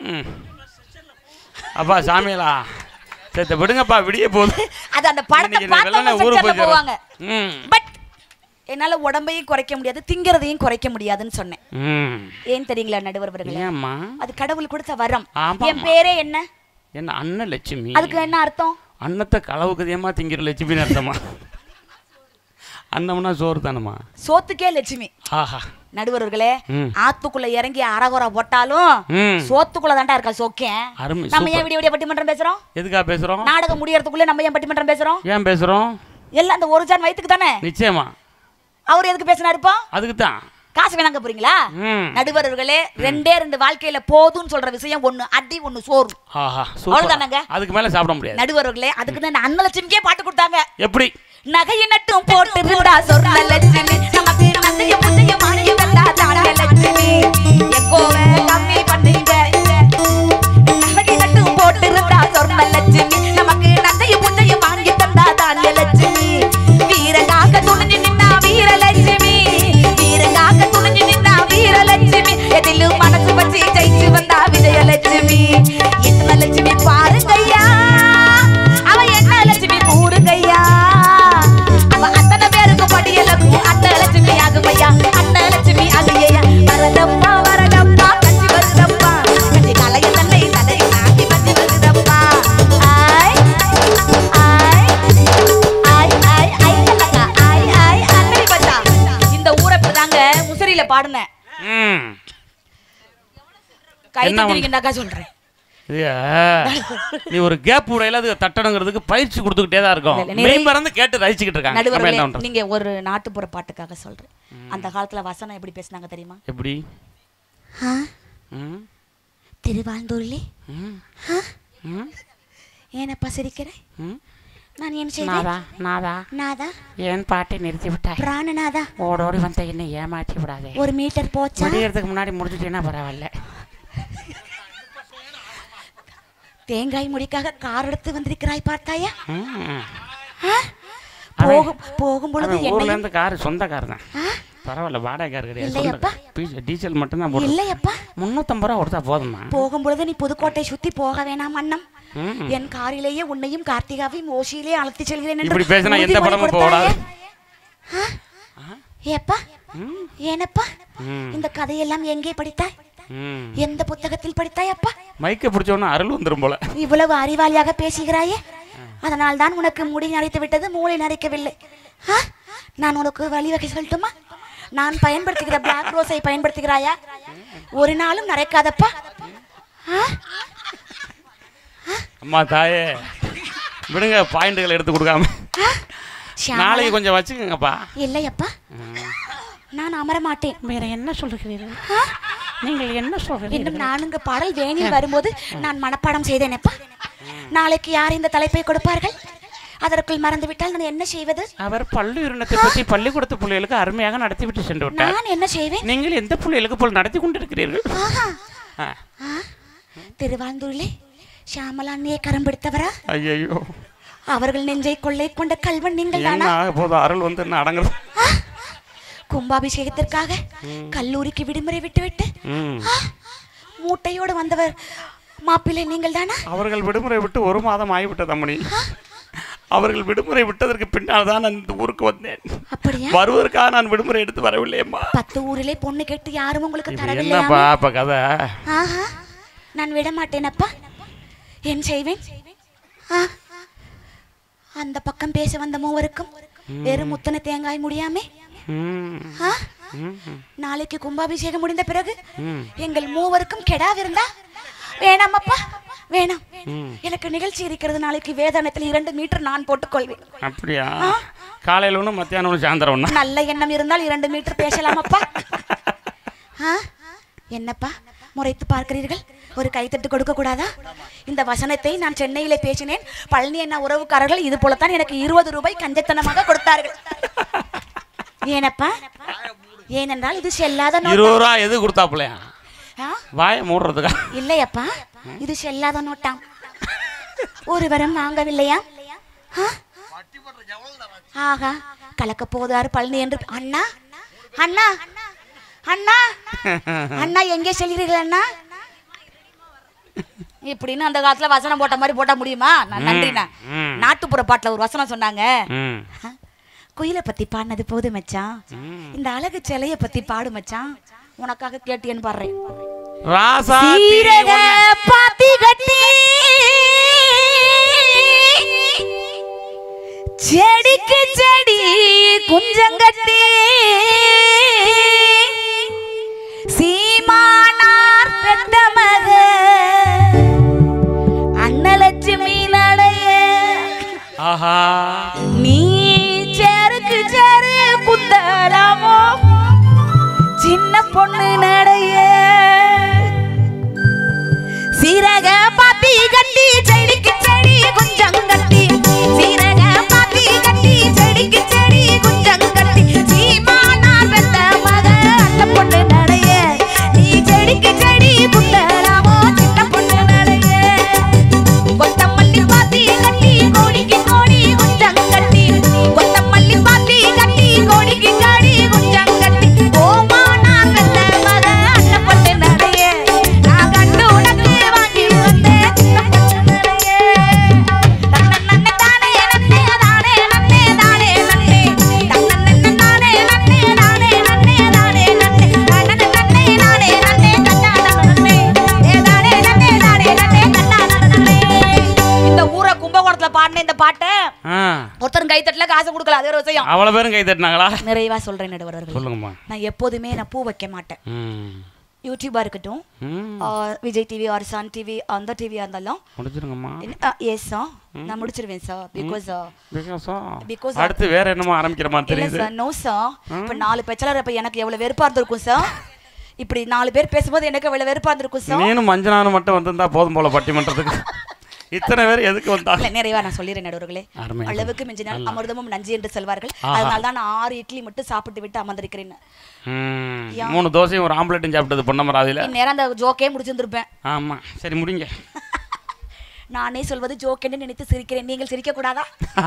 B: அப்பா சாமியலா சரி விடுங்கப்பா, விடிய போகுது.
A: அது அந்த படத்தை பார்த்தா ஊருக்கு போவாங்க. பட் என்னால உடம்பையும் குறைக்க முடியாது, திங்கிறதையும் குறைக்க முடியாதுன்னு சொன்னேன். ஏன் தெரியுங்களா நடுவர்களே? அது கடவுள் கொடுத்த வரம். என் பேரே என்ன?
B: என்ன அன்னலட்சுமி.
A: அதுக்கு என்ன அர்த்தம்?
B: அன்னத்தை களவுக்கு தேமா திங்கிற லட்சுமின்னு அர்த்தமா? அன்னம்னா சோறு தானமா?
A: சோத்துக்கே லட்சுமி. நடுவர்களே ஆத்துக்குள்ள இறங்கி அரகுரா போட்டாலும் சோத்துக்குள்ள தாண்டா இருக்கா சோக்கேன். நம்ம ஏன் விடிய விடிய பட்டிமன்றம் பேசுறோம்?
B: எதுக்கா பேசுறோம்?
A: நாடகம் முடியறதுக்குள்ள நம்ம ஏன் பட்டிமன்றம் பேசுறோம்?
B: ஏன் பேசுறோம்?
A: எல்லாம் அந்த ஒரு ஜான் வயித்துக்கு தானே.
B: நிச்சயமா. அவர்
A: எதுக்கு பேசினாருப்பா?
B: அதுக்கு தான்.
A: காசு வேணாங்க போறீங்களா? நடுவர்களே 2 வாழ்க்கையில போதும்னு சொல்ற விஷயம் 1 அடி 1 சோறு. அவ்வளவுதானங்க. அதுக்கு மேல சாப்பிட முடியாது. நடுவர்களே அதுக்கு தான் அன்னலட்சுமிக்கே பாட்டு கொடுத்தாங்க. எப்படி? நகையை நட்டும் போட்டு இருந்தா சொர்ண லட்சுமி, நமக்கு நந்தைய முந்தைய வாங்கி தந்தா தான லட்சுமி. எக்கோவே கம்மி பண்ணீங்க. நகையை நட்டும் போட்டு இருந்தா சொர்ண லட்சுமி, நமக்கு நந்தைய முந்தைய வாங்கி தந்தா தான லட்சுமி. வீரகாக துணிஞ்சு நின்னா வீரலட்சுமி, வீரகாக துணிஞ்சு நின்னா வீரலட்சுமி. எதிலும் மனசு வச்சு ஜெயிச்சு வந்தா கை தட்டிருக்கீங்கன்னாக்கா சொல்றேன்.
B: நீ ஒரு கேப் உடையில அது தட்டணுங்கிறதுக்கு பயிற்சி கொடுத்துக்கிட்டே தான் இருக்கும். மெய்மறந்து கேட்டு ரசிச்சுக்கிட்டு இருக்காங்க.
A: நீங்க ஒரு நாட்டுப்புற பாட்டுக்காக சொல்றேன். அந்த காலத்துல வசனம் எப்படி பேசினாங்க தெரியுமா?
B: எப்படி?
A: திருவாழ்ந்தூர்லே ஏனப்பா சிரிக்கிறேன்? நான் என்ன செய்தேன்? நாதா
B: ஏன் பாட்டை நிறுத்தி விட்டாய்?
A: பிராணநாதா
B: ஓடோடி வந்த என்ன ஏமாற்றி விடாதே.
A: ஒரு மீட்டர் போச்சா?
B: முடியறதுக்கு முன்னாடி முடிஞ்சுட்டேன்னா பரவாயில்ல.
A: தேங்காய் முடிக்காக கார் எடுத்து வந்திருக்கிறாய் பார்த்தாயா? போகும் பொழுது
B: ஊர்ல இருந்து கார் சொந்த கார் தான். பரவாயில்ல, வாடகை கார் கிடையாது. டீசல் மட்டும் தான் போடும்.
A: இல்லையப்பா,
B: 350 ரூபா கொடுத்தா போதுமா?
A: போகும் பொழுது நீ புதுக்கோட்டை சுத்தி போக வேணாம் அண்ணம். என் காரிலேயே உன்னையும் கார்த்திகாவையும் ஓசியிலே அழைத்து செல்கிறேன்.
B: இப்படி பேசினா எந்த படமும் போடாது.
A: ஏப்பா ஏனப்பா இந்த கதையெல்லாம் எங்கே படித்தாய்? எந்த புத்தகத்தில் படித்தாய் அப்பா?
B: மைக்க பிடிச்சோன்னா அருள் வந்துரும் போல.
A: இவ்வளவு அறிவாளியாக பேசுகிறாயே, அதனால் தான் உனக்கு முடி நரைத்து விட்டது, மூளை நரைக்கவில்லை. நான் உனக்கு வழிவகை சொல்லட்டுமா? நான் பயன்படுத்துகிற பிளாக் ரோஸை பயன்படுத்துகிறாயா? ஒரு நாளும் நரைக்காதப்பா.
B: அம்மா தாயே விடுங்க, பாயிண்ட்கள் எடுத்து கொடுக்காம நாளைக்கு கொஞ்சம் வச்சுக்கோங்கப்பா.
A: இல்லையப்பா, நான் அமர மாட்டேன்.
B: வேற என்ன சொல்லுகிறீர்கள்? நீங்கள் என்ன சொல்றீங்க?
A: இன்னும் நான்கு பாடல் வேணில் வரும்போது நான் மனப்பாடம் செய்தேனப்பா. நாளைக்கு யார் இந்த தலைப்பை கொடுப்பார்கள்? அதற்குள் மறந்து விட்டால் நான் என்ன செய்வது?
B: அவர் பள்ளி உரினத்தை பற்றி பள்ளிக்கூடத்து பிள்ளைகளுக்கு அருமையாக நடத்திவிட்டு சென்று விட்டார்.
A: நான் என்ன செய்வேன்?
B: நீங்கள் எந்த பிள்ளைகளுக்கு போல் நடத்தி கொண்டிருக்கிறீர்கள்?
A: திருவாழ்ந்தூரிலே ஷாமலா அண்ணியை கரம் பிடித்தவரா?
B: ஐயோ,
A: அவர்கள் நெஞ்சை கொள்ளை கொண்ட கல்வன் நீங்கள் தானா?
B: போதும், அருள் வந்து என்ன அடங்குறது.
A: கும்பாபிஷேகத்திற்காக கல்லூரிக்கு விடுமுறை விட்டுவிட்டு மூட்டையோடு வந்தவர் மாப்பிள்ளை நீங்கள் தானா?
B: அவர்கள் விடுமுறை விட்டு 1 மாதம் ஆகிவிட்டது அம்மணி. அவர்கள் விடுமுறை விட்டதற்கு பின்னால் தான் நான் இந்த ஊருக்கு வந்தேன்.
A: அப்படியா?
B: வருவதற்காக நான் விடுமுறை எடுத்து வரவில்லையம்மா.
A: 10 ஊரிலே பொண்ணு கேட்டு யாரும் உங்களுக்கு தரவில்லை.
B: என்னப்பா அப்ப கதை?
A: நான் விட மாட்டேனப்பா. என் செய்வேன்? அந்த பக்கம் பேச வந்த மூவருக்கும் வெறும் முத்தனை தேங்காய் முடியாமே நாளைக்கு கும்பாபிஷேகம் முடிந்த பிறகு எங்கள் மூவருக்கும் கெடாவிருந்தா வேணாமப்பா, வேணாம். எனக்கு நிகழ்ச்சி இருக்கிறது. நாளைக்கு வேதானத்தில் 2 மீட்டர் நான் போட்டுக்கொள்வேன்.
B: அப்படியா? காலையில் ஒன்று மத்தியானம் ஒன்று சாயந்தரம் ஒன்று.
A: நல்ல எண்ணம் இருந்தால் 2 மீட்டர் பேசலாமப்பா. என்னப்பா முறைத்து பார்க்கிறீர்கள்? ஒரு கைத்தட்டு கொடுக்க கூடாதா? இந்த வசனத்தை நான் சென்னையிலே பேசினேன். பழனி என்ன உறவுக்காரர்கள் இது போலத்தான் எனக்கு 20 ரூபாய் கஞ்சத்தனமாக கொடுத்தார்கள். ஏனப்பா? ஏனென்றால் இது செல்லாத
B: 20 ரூபா எது கொடுத்தாப்புலையா? வாயை மூடுறதுக்கா? இல்லையப்பா,
A: இது செல்லாத நோட்டாம். ஒருவரும் வாங்கவில்லையா? ஆகா, கலக்க போதாரு பழனி என்று. அண்ணா அண்ணா அண்ணா அண்ணா எங்கே செல்கிறீர்கள் அண்ணா? இப்படின்னு அந்த காலத்துல வசனம் போட்ட மாதிரி போட்டா முடியுமா? நன்றிண்ணா. நாட்டுப்புற பாட்டுல ஒரு வசனம் சொன்னாங்க. குயிலை பத்தி பாடினது போது மச்சான், இந்த அழகு சிலைய பத்தி பாடு மச்சான். உனக்காக கேட்டியன்னு பாடுறேன். பாத்தி கட்டி செடிக்கு செடி குஞ்சங்கட்டி சீமானார் பெத்த மக அன்னலட்சுமி நடைய நீ சேருக்கு சேரு குந்தலாமோ சின்ன பொண்ணு நடைய சீரக பாத்தி கட்டி செடிக்கு செடி குஞ்சங்கட்டி சீரக பாத்தி கட்டி செடிக்கு செடி குஞ்சங்கட்டி சீமானார் பெத்த மக அந்த பொண்ணு நடைய நீ செடிக்கு செடி குந்தலாமோ சின்ன பொண்ணு நடைய கொத்தமல்லி பாத்தி கட்டி கோடிக்கு கோடி குஞ்சங்கட்டி கொத்தமல்லி பாத்தி கட்டி கோடிக்கு கோடி குஞ்சங்கட்டி ஓமானார் பெத்த மக அந்த பொண்ணு நடைய நான் கண்டு உனக்கு வாங்கி வந்தேன் சின்ன பொண்ணு நடைய காசு கொடுக்கல, அது ஒரு விஷயம்.
B: அவ்வளவு பேரும் கை தட்டினாங்களா?
A: நிறைவா சொல்றேன் நடுவர்கள்,
B: சொல்லுங்கம்மா.
A: நான் எப்போதுமே நான் பூ வைக்க மாட்டேன். யூடியூபா இருக்கட்டும், Vijay TV or Sun TV, அந்த டிவியா இருந்தாலும் முடிச்சிருங்கம்மா. எஸ் சார், நான் முடிச்சிருவேன் சார். பிகாஸ்
B: அடுத்து வேற என்னமோ ஆரம்பிக்கிற மாதிரி தெரியுது
A: சார். நோ சார், இப்போ 4 பேச்சலர், இப்போ எனக்கு எவ்வளவு வெறுப்பா இருந்திருக்கும் சார். இப்படி 4 பேர் பேசும்போது எனக்கு எவ்வளவு வெறுப்பா இருந்திருக்கும் சார்.
B: நீனும் மஞ்சனானு மட்டும் வந்திருந்தா போதும் போல பட்டிமன்றத்துக்கு. இத்தனை பேர் எதுக்கு வந்தாங்க?
A: நிறைவா நான் சொல்லிடுறேன் நடுவர்களே, அளவுக்கு மிஞ்சினால் அமிர்தமும் நஞ்சு என்று சொல்வார்கள். அதனால தான் நான் 6 இட்லி மட்டும் சாப்பிட்டு விட்டு அமர்ந்திருக்கிறேன்.
B: 3 தோசையும் ஒரு ஆம்லெட்டும் சாப்பிட்டது பொன்னமராதில.
A: நேரம் அந்த ஜோக்கே முடிச்சிருந்திருப்பேன்.
B: ஆமா, சரி முடிங்க.
A: நானே சொல்வது ஜோக் என்று நினைத்து சிரிக்கிறேன், நீங்கள் சிரிக்க கூடாதா?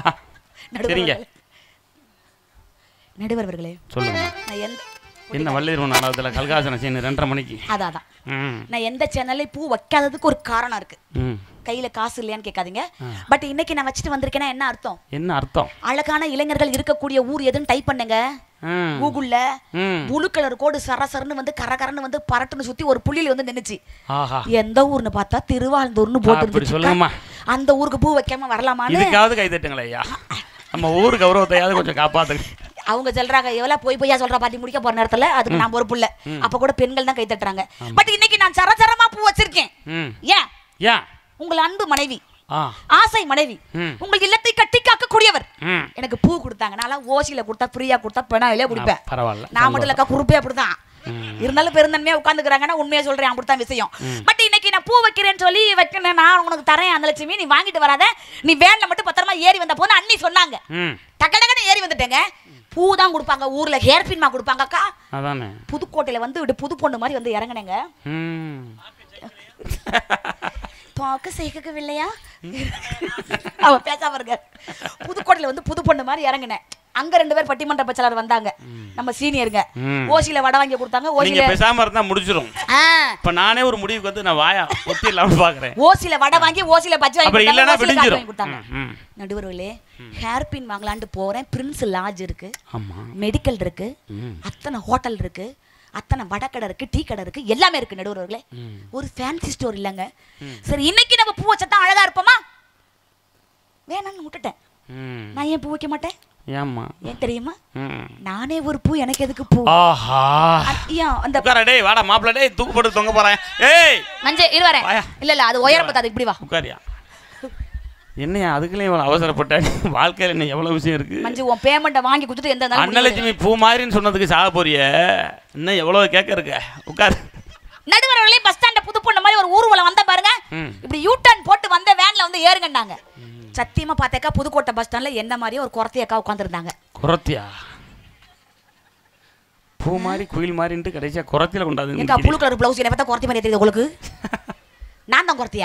A: நடுவர்களே
B: சொல்லுங்க. என்ன வள்ளிரும் நாளாவதுல கல்காசன சீன் 2:30 மணிக்கு.
A: அதான் நான் எந்த சேனல்ல பூ வைக்காததுக்கு ஒரு காரணம் இருக்கு. கையில காசு இல்லையான்னு கேட்காதீங்க. பட் இன்னைக்கு நான் வச்சுட்டு வந்திருக்கேன்னா என்ன அர்த்தம்?
B: என்ன அர்த்தம்?
A: அழகான இளைஞர்கள் இருக்கக்கூடிய ஊர் எதுன்னு டைப் பண்ணுங்க கூகுள்ல. ப்ளூ கலர் கோடு சரசரன்னு வந்து கரகரன்னு வந்து பரட்டுன்னு சுத்தி ஒரு புள்ளியில வந்து நின்னுச்சு. எந்த ஊர்னு பார்த்தா திருவாரூர்னு போட்டு, அந்த ஊருக்கு பூ வைக்காம வரலாமான்னு.
B: இதுக்காவது கை தட்டுங்களே ஐயா, நம்ம ஊர் கௌரவத்தையாவது கொஞ்சம் காப்பாத்துங்க.
A: அவங்க சொல்றாங்க எவ்வளவு பொய்யா சொல்ற பாட்டி முடிக்க போற நேரத்துல அதுக்கு நான் ஒரு புள்ள. அப்ப கூட பெண்கள் தான் கை தட்டுறாங்க. பட் இன்னைக்கு நான் சரசரமா பூ வச்சிருக்கேன். ஏன்? உங்கள் அன்பு மனைவி, ஆசை மனைவி, உங்கள் இல்லத்தை கட்டி காக்கக்கூடியவர் எனக்கு பூ கொடுத்தாங்க. நான் ஓசியில கொடுத்தா, ஃப்ரீயா கொடுத்தா, பெனாயிலே குடிப்பேன். நான் மட்டும் இல்லக்கா, குறுப்பே அப்படிதான். இருந்தாலும் பெருந்தன்மையா உட்காந்துக்கிறாங்கன்னா உண்மையா சொல்றேன், அப்படித்தான் விஷயம். பட் இன்னைக்கு நான் பூ வைக்கிறேன்னு சொல்லி வைக்கணும், நான் உனக்கு தரேன் அந்த லட்சுமி, நீ வாங்கிட்டு வராத, நீ வேன்ல மட்டும் பத்திரமா ஏறி வந்த போது அண்ணி சொன்னாங்க. டக்கடக்கன்னு ஏறி வந்துட்டேங்க. பூ தான் கொடுப்பாங்க ஊர்ல, ஹேர் பின்மா கொடுப்பாங்க அக்கா. அதானே புதுக்கோட்டையில வந்து புது பொண்ணு மாதிரி வந்து இறங்குனேங்க. பார்க்க சேர்க்கவில்லையா? அவ பேசாம இருக்க. புதுக்கோட்டையில வந்து புது பொண்ணு மாதிரி இறங்குனேன். அங்க 2 பேர் பட்டிமன்ற பேச்சாளர் வந்தாங்க, நம்ம சீனியருங்க. ஓசில வடை வாங்கி கொடுத்தாங்க. ஓசில
B: பேசாம இருந்தா முடிச்சிரும். இப்ப நானே ஒரு முடிவுக்கு வந்து நான் வாயா ஒத்தி இல்லாம பாக்குறேன்.
A: ஓசில வடை வாங்கி ஓசில பச்சை வாங்கி கொடுத்தாங்க. நடுவர்களே, ஹேர் பின் வாங்கலான்னு போறேன். பிரின்ஸ் லாட்ஜ் இருக்கு, மெடிக்கல் இருக்கு, அத்தனை ஹோட்டல் இருக்கு, அத்தனை வடக்கடை இருக்கு, டீ கடை இருக்கு, எல்லாமே இருக்கு நடுவர்களே. ஒரு ஃபேன்சி ஸ்டோர் இல்லைங்க. சரி, இன்னைக்கு நம்ம பூ வச்சா அழகா இருப்போமா? வேணான்னு விட்டுட்டேன். நான் ஏன் பூ வைக்க மாட்டேன்?
B: ஏம்மா?
A: ஏன் தெரியுமா? நானே ஒரு பூ, எனக்கு எதுக்கு பூ?
B: ஆஹா, அந்த டேய் வாடா மாப்ள, டேய் தூக்கு போட்டு தொங்க போறேன். ஏய் மஞ்சே இரு வரேன். இல்ல அது உயர பத்தாது, இப்படி வா. உட்காரியா? என்னையா அதுக்குள்ளே இவ்வளவு அவசரப்பட்ட? வாழ்க்கையில என்ன எவ்வளவு விஷயம் இருக்கு.
A: மஞ்சு, உன் பேமெண்ட்டை வாங்கி கொடுத்துட்டு எந்த
B: அன்னலட்சுமி பூ மாதிரின்னு சொன்னதுக்கு சாக போறிய? இன்னும் எவ்வளவு கேட்க இருக்கு. உட்காரு.
A: நடுவர்களே, பஸ் ஸ்டாண்ட புது பொண்ணு மாதிரி ஒரு ஊர்வலம் வந்த பாருங்க. இப்படி யூ டர்ன் போட்டு வந்த வேன்ல வந்து ஏறுங்கன்னாங்க. சத்தியமா பாத்தேக்கா, புதுக்கோட்டை பஸ் ஸ்டாண்ட்ல என்ன மாதிரியே ஒரு குறத்தியக்கா உட்காந்துருந்தாங்க.
B: குறத்தியா? பூ மாதிரி குயில் மாதிரின்ட்டு கடைசியா குறத்தில கொண்டாது.
A: எங்க ப்ளூ கலர் பிளவுஸ் என்ன பார்த்தா குறத்தி மாதிரி தெரியுது உங்களுக்கு? நான் தான் குறத்தியா?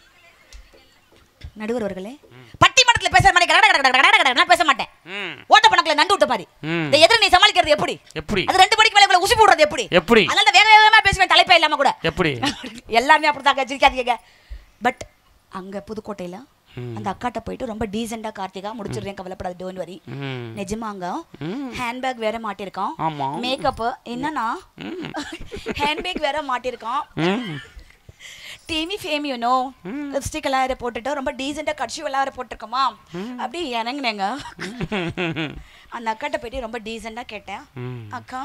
A: நடுவர் அவர்களே, பட்டிமன்றத்துல பேசுற மாதிரி நான் பேச மாட்டேன். ஓட்ட பணக்குல நண்டு விட்ட மாதிரி. இந்த எதிர நீ சமாளிக்கிறது எப்படி? அது 2 மணிக்கு மேல உசி போடுறது எப்படி? அதனால வேக வேகமா பேசுவேன், தலைப்பே இல்லாம கூட. எப்படி? எல்லாமே அப்படிதான், சிரிக்காதீங்க. பட் அங்க புதுக்கோட்டையில அந்த அக்காட்ட போயிட்டு ரொம்ப டீசெண்டா, கார்த்திகா முடிச்சிடுறேன், கவலைப்படாது, டோன்ட் வரி. நிஜமாங்க ஹேண்ட்பேக் வேற மாட்டிருக்கான், மேக்கப் என்னன்னா ஹேண்ட்பேக் வேற மாட்டிருக்கான், டிவி ஃபேம் யூனோ, லிப்ஸ்டிக் எல்லாம் வேற போட்டுட்டு ரொம்ப டீசெண்டா கட்சி எல்லாம் வேற போட்டிருக்கோமா. அப்படி இறங்குனேங்க. அந்த அக்காட்ட போயிட்டு ரொம்ப டீசெண்டா கேட்டேன், அக்கா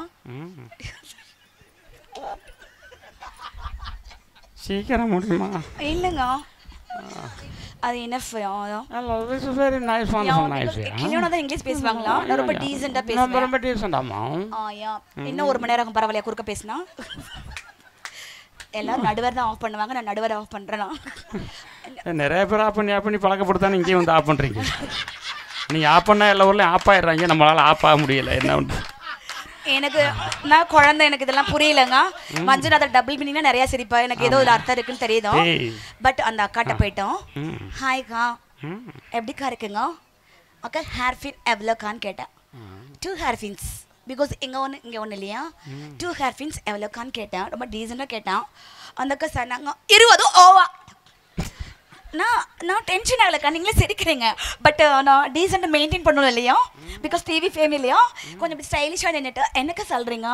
B: சீக்கிரம் முடியுமா?
A: இல்லைங்க, அது என்ன
B: வெரி நைஸ் ஒன்.
A: கிளியோனா தான் இங்கிலீஷ் பேசுவாங்களா? நான் ரொம்ப டீசெண்டா பேசுவேன்.
B: ரொம்ப டீசெண்டாமா?
A: இன்னும் 1 மணி நேரம் பரவாயில்லையா குறுக்க பேசினா? எல்லாரும் நடுவர் தான் ஆஃப் பண்ணுவாங்க, நான் நடுவர் ஆஃப் பண்றேனா?
B: நிறைய பேர் ஆஃப் பண்ணி பழக்கப்படுத்தானே இங்கேயும் வந்து ஆஃப் பண்றீங்க. நீங்க ஆஃப் பண்ணா எல்லா ஊர்லயும் ஆஃப் ஆயிடுறாங்க, நம்மளால ஆஃப் ஆக முடியல. என்ன உண்டு? எனக்கு நான் குழந்தை, எனக்கு இதெல்லாம் புரியலங்க. மஞ்சள் அதை டபுள் மீனிங்னா நிறைய சிரிப்பா, எனக்கு ஏதோ ஒரு அர்த்தம் இருக்குன்னு தெரியுதோ. பட் அந்த அக்காட்ட போயிட்டோம், ஹாய்க்கா எப்படிக்கா இருக்குங்க அக்கா, ஹேர் ஃபின் எவ்வளோக்கான்னு கேட்டேன். 2 ஹேர் ஃபின்ஸ், பிகாஸ் இங்கே ஒன்று இல்லையா, 2 ஹேர் ஃபின்ஸ் எவ்வளோக்கான்னு கேட்டேன். ரொம்ப டீசெண்டாக கேட்டேன். அந்த அக்கா சொன்னாங்க 20 ஓவா. நான் டென்ஷன் ஆகலக்கா, நீங்களே சிரிக்கிறீங்க. பட் நான் டீசெண்டாக மெயின்டைன் பண்ணணும் இல்லையா, பிகாஸ் டிவி ஃபேம் இல்லையா, கொஞ்சம் இப்படி ஸ்டைலிஷாக நின்றுட்டு என்னக்கா சொல்கிறீங்க?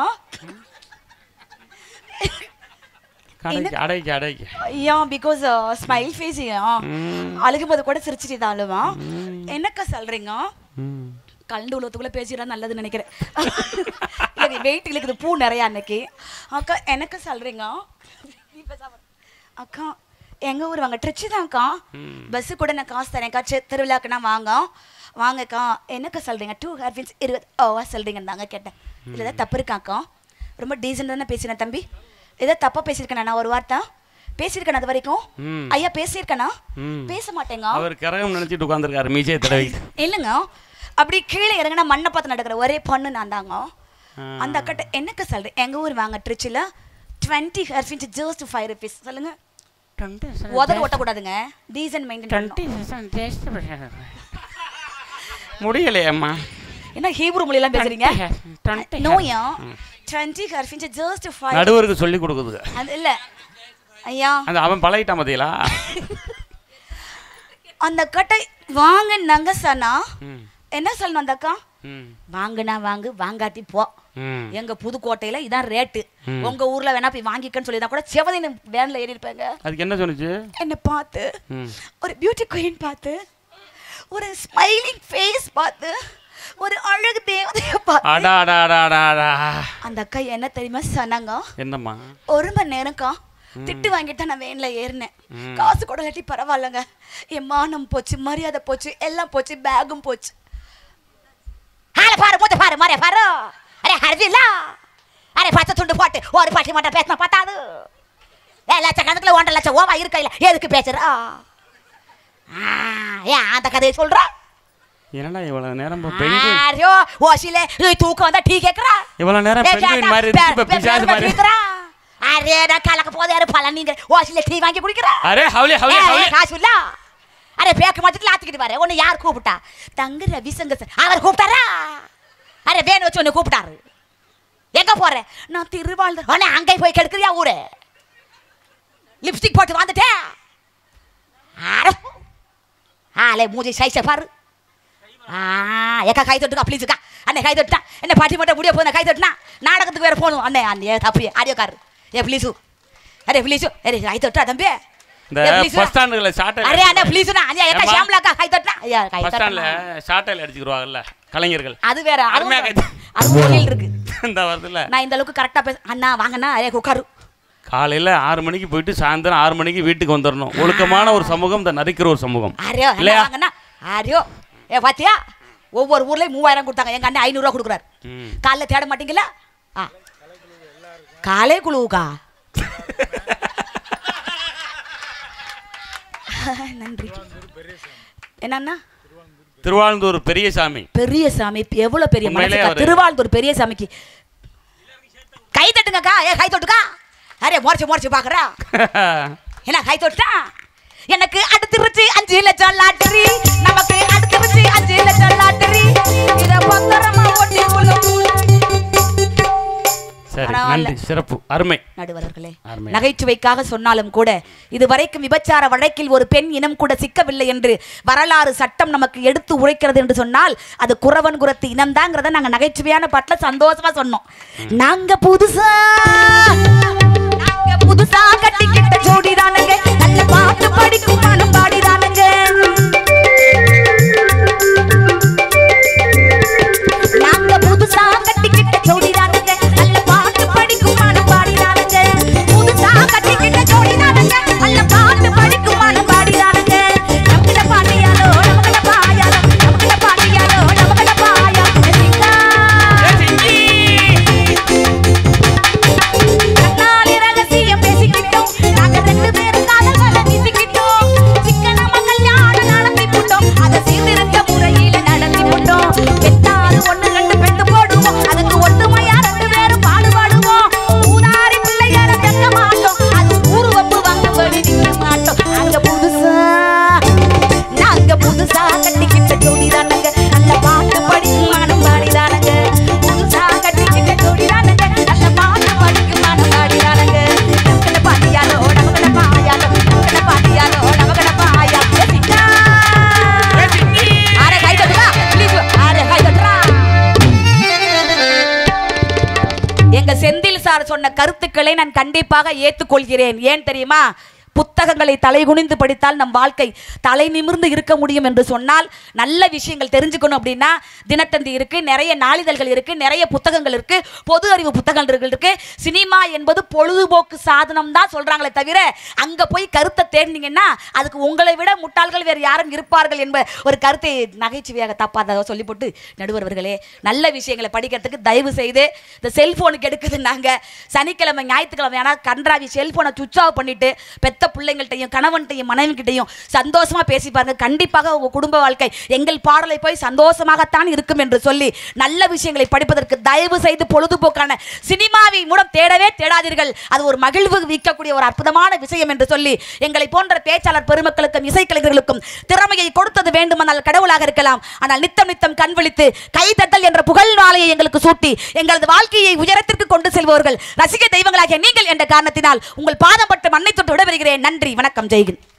B: ஐயா பிகாஸ் ஸ்மைல் ஃபேஸ், அழுகும்போது கூட சிரிச்சிட்டு தான் அழுவான். என்னக்கா சொல்கிறீங்க?
A: கலந்து உள்ளத்துக்குள்ள பேசிடா நல்லதுன்னு நினைக்கிறேன். இல்லை வெயிட் இருக்குது பூ நிறையா அன்னைக்கு. அக்கா எனக்கு சொல்றீங்க அக்கா எங்க ஊர் வாங்க ட்ரிச்சு தான்க்கா. பஸ்ஸு கூட நான் காசு தரேன்க்கா. திருவிழாக்குன்னா வாங்கக்கா. எனக்கு சொல்றீங்க 2 ஹேர் பின்ஸ் 20 சொல்றீங்கன்னு தாங்க கேட்டேன். இல்லை ஏதாவது தப்பு இருக்காக்கா? ரொம்ப டீசெண்டாக தானே பேசினேன் தம்பி. ஏதாவது தப்பா பேசியிருக்கேன் நான் ஒரு வார்த்தை பேசியிருக்கேன் அது வரைக்கும்? ஐயா பேசியிருக்கேனா? பேச மாட்டேங்க.
B: அவர் கரகம் நினைச்சிட்டு உட்காந்துருக்காரு மீசையை தடவி.
A: இல்லைங்க அப்படி கீழே இறங்கினா மண்ணை பார்த்து நடக்கிற ஒரே பொண்ணு நான் தாங்க. அந்த அக்கட்ட எனக்கு சொல்றேன் எங்க ஊர் வாங்க ட்ரிச்சில் 20 ஹேர் பின்ஸ் ஜஸ்ட் 5 rupees சொல்லுங்க. உதவி ஓட்டக்கூடாதுங்க. Descent maintain
B: முடியலையம்மா.
A: என்ன ஹீப்ரு மொழியெல்லாம் பேசுறீங்க? நோயா 20 ஹேர் பின்ஸ் ஜஸ்ட் 5.
B: நடுவருக்கு சொல்லி கொடுக்குது.
A: அது இல்ல ஐயா
B: அந்த அவன் பழகிட்டான் பாத்தீங்களா?
A: அந்த கட்டை வாங்கினாங்க சனா என்ன சொல்லணும் அந்த அக்கா? வாங்குனா வாங்கு வாங்காட்டி போ. எங்க புதுக்கோட்டையில இதான் ரேட்டு. உங்க ஊர்ல வேணா போய் வாங்கிக்கன்னு சொல்லிதான் கூட செவதின் வேன்ல ஏறி இருப்பாங்க.
B: அதுக்கு என்ன சொன்னுச்சு? என்ன
A: பார்த்து ஒரு பியூட்டி குயின் பார்த்து ஒரு ஸ்மைலிங் ஃபேஸ் பார்த்து ஒரு அழகு தேவதைய பார்த்து அந்த அக்கா என்ன தெரியுமா சொன்னாங்க?
B: என்னம்மா?
A: 1 மணி நேரம்க்கா திட்டு வாங்கிட்டு நான் வேன்ல ஏறினேன். காசு கூட கட்டி பரவாயில்லங்க. என் மானம் போச்சு, மரியாதை போச்சு, எல்லாம் போச்சு, பேகும் போச்சு. பாரு போட்டு பாரு மாறிய பாரு. அரே ஹர்வில்லா அரே பச்சை துண்டு போட்டு ஒரு பாட்டி மட்டும் பேசினா பார்த்தாது. லட்சக்கணக்கில் 1.5 லட்சம் ஓவா இருக்கையில் எதுக்கு பேசுறா? ஏன் அந்த கதையை சொல்றா?
B: என்னடா இவ்வளவு நேரம்
A: ஐயோ ஓசிலே தூக்கம் வந்தா டீ கேக்குறா.
B: இவ்வளவு நேரம் பெண்குயின் மாதிரி இருக்கு, இப்ப பிசாசு மாதிரி இருக்கறா.
A: அரே நான் கலக்க போதே யாரு பழனிங்க ஓசிலே டீ வாங்கி குடிக்கறா.
B: அரே ஹவுலே ஹவுலே ஹவுலே
A: காசு இல்ல. அரே பேக்கு மச்சத்துல ஆத்திக்கிட்டு பாரு. உன்னை யார் கூப்பிட்டா? தங்க ரவிசங்கர் சார் அவர் கூப்பிட்டாரா? அரே வேணும் வச்சு உன்னை கூப்பிட்டாரு. எங்க போற? நான் திருவாழ்ந்தர். உன்னை அங்கே போய் கெடுக்கிறியா ஊரே? லிப்ஸ்டிக் போட்டு வந்துட்டேன். ஆலே மூஞ்சி சைஸை பாரு. ஏக்கா கை தொட்டுக்கா ப்ளீஸுக்கா. அண்ணே கை தொட்டுட்டா. என்ன பாட்டி மட்டும் முடிய போதும் கை தொட்டுனா நாடகத்துக்கு வேற போகணும். அண்ணே அண்ணே தப்பு ஆடியோக்காரு. ப்ளீஸு அரே ப்ளீஸு அரே கை தொட்டா தம்பி.
B: இந்த பஸ் ஸ்டாண்டுல ஷார்ட்
A: அரே அண்ணே ப்ளீஸுனா அண்ணே ஏக்கா ஷாம்லாக்கா கை தொட்டா. ஐயா கை
B: பஸ் ஸ்டாண்ட்ல ஷார்ட்ல அடிச்சுக்குவாங்கல்ல கலைஞர்கள்.
A: அது வேற அது மொழியில் இருக்கு.
B: இந்த வருதுல நான்
A: இந்த அளவுக்கு கரெக்டா பேச அண்ணா வாங்கண்ணா அரே உட்காரு.
B: காலையில் 6 மணிக்கு போயிட்டு சாயந்தரம் 6 மணிக்கு வீட்டுக்கு வந்துடணும். ஒழுக்கமான ஒரு சமூகம், இந்த நரிக்கிற ஒரு சமூகம்.
A: இல்லையா? ஆரியோ பாத்தியா ஒவ்வொரு ஊர்லயும் 3000 கொடுத்தாங்க. எங்க அண்ணன் 500 ரூபா கொடுக்குறாரு. காலைல தேட மாட்டீங்களா? காலே குழுவுக்கா. நன்றி. என்னன்னா
B: திருவாழ்ந்தூர் பெரியசாமி.
A: பெரியசாமி எவ்வளவு பெரிய மனுஷன். திருவாழ்ந்தூர் பெரியசாமிக்கு கை தட்டுங்கக்கா. கை தொட்டுக்கா. அரே மோர்ச்சி பாக்குறா. என்ன கை தொட்டா? எனக்கு அடுத்துருச்சு 5 லட்சம் லாட்டரி. நமக்கு அடுத்துருச்சு 5 லட்சம் லாட்டரி. இத பத்திரமா ஓட்டி
B: சரி நன்றி சிறப்பு அருமை.
A: நடுவர்களே நகைச்சுவைக்காக சொன்னாலும் கூட இதுவரைக்கும் விபச்சார வழக்கில் ஒரு பெண் இனம் கூட சிக்கவில்லை என்று வரலாறு சட்டம் நமக்கு எடுத்து உரைக்கிறது என்று சொன்னால் அது குறவன் குரத்து இனம்தாங்கிறத நாங்க நகைச்சுவையான பாட்டுல சந்தோஷமா சொன்னோம். நாங்க புதுசா கட்டிக்கிட்ட ஜோடிதானுங்க. நல்ல பாட்டு படிக்கும் மனம் பாடிதானுங்க. நாங்க புதுசா கட்டிக்கிட்ட ஜோடிதானுங்க. நல்ல பாட்டு படிக்கும் மனம் பாடிதானுங்க. புதுசா கட்டிக்கிட்ட ஜோடிதானுங்க. நல்ல பாட்டு படிக்கும் மனம் பாடிதானுங்க. நமக்குள்ள பாட்டியாலோ நமக்குள்ள பாயாலோ நமக்குள்ள பாட்டியாலோ நமக்குள்ள பாயா கண்ணாலி ரகசியம் பேசிக்கிட்டோம். நாங்க 2 பேரும் காதல்களை வீசிக்கிட்டோம். சிக்கன கல்யாணம் நடத்தி போட்டோம். அதை சீர்திருத்த முறையில நடத்தி போட்டோம். பெத்தாலும் 1 2 பெத்து போடுவோம். அதுக்கு ஒட்டுமையா 2 பேரும் பாடுபடுவோம். ஊதாரி பிள்ளையார தெக்க மாட்டோம். அது ஊருவப்பு வாங்கபடி நிற்க மாட்டோம். நாங்க புதுசா கட்டிக்கிட்ட ஜோடிதானுங்க. நல்ல பாட்டு படிக்கும் மனம் பாடிதானுங்க. புதுசா கட்டிக்கிட்ட ஜோடிதானுங்க. நல்ல பாட்டு படிக்கும் மனம் பாடிதானுங்க. நமக்குள்ள பாட்டியாலோ நமக்குள்ள பாயாலோ நமக்குள்ள பாட்டியாலோ நமக்குள்ள பாயா அரே கை தட்டுடா ப்ளீஸ். அரே கை தட்டுடா. எங்க செந்தில் சார் சொன்ன கருத்துக்களை நான் கண்டிப்பாக ஏற்றுக்கொள்கிறேன். ஏன் தெரியுமா? புத்தகங்களை தலைகுனிந்து படித்தால் நம் வாழ்க்கை தலை நிமிர்ந்து இருக்க முடியும் என்று சொன்னால் நல்ல விஷயங்கள் தெரிஞ்சுக்கணும் அப்படின்னா தினத்தந்தி இருக்கு, நிறைய நாளிதழ்கள் இருக்கு, நிறைய புத்தகங்கள் இருக்கு, பொது அறிவு புத்தகங்கள் இருக்கு. சினிமா என்பது பொழுதுபோக்கு சாதனம் தான் சொல்றாங்களே தவிர அங்க போய் கருத்தை தேடினீங்கன்னா அதுக்கு உங்களை விட முட்டாள்கள் வேறு யாரும் இருப்பார்கள் என்ற ஒரு கருத்தை நகைச்சுவையாக தப்பாத சொல்லி போட்டு நடுவர்களே, நல்ல விஷயங்களை படிக்கிறதுக்கு தயவு செய்து இந்த செல்போனுக்கு எடுக்குதுன்னாங்க. சனிக்கிழமை ஞாயிற்றுக்கிழமை ஆனால் கன்றாவி செல்போனை சுவிட்ச் ஆஃப் பண்ணிட்டு பெத்த பிள்ளைங்கள்ட்டையும் கணவன்கிட்டையும் மனைவிக்கிட்டையும் சந்தோஷமா பேசி பாருங்க. கண்டிப்பாக உங்க குடும்ப வாழ்க்கை எங்கள் பாடலை போய் சந்தோஷமாகத்தான் இருக்கும் என்று சொல்லி நல்ல விஷயங்களை படிப்பதற்கு தயவு செய்து பொழுதுபோக்கான சினிமாவை மூலம் தேடவே தேடாதீர்கள். அது ஒரு மகிழ்வு விற்கக்கூடிய ஒரு அற்புதமான விஷயம் என்று சொல்லி எங்களை போன்ற பேச்சாளர் பெருமக்களுக்கும் இசைக்கலைஞர்களுக்கும் திறமையை கொடுத்தது வேண்டுமானால் கடவுளாக இருக்கலாம். ஆனால் நித்தம் நித்தம் கண் விழித்து கைதட்டல் என்ற புகழ் மாலையை எங்களுக்கு சூட்டி எங்களது வாழ்க்கையை உயரத்திற்கு கொண்டு செல்பவர்கள் ரசிக தெய்வங்களாகிய நீங்கள் என்ற காரணத்தினால் உங்கள் பாதம் பட்டு மண்ணை தொட்டு விடைபெறுகிறேன். நன்றி, வணக்கம், ஜெய்ஹிந்த்.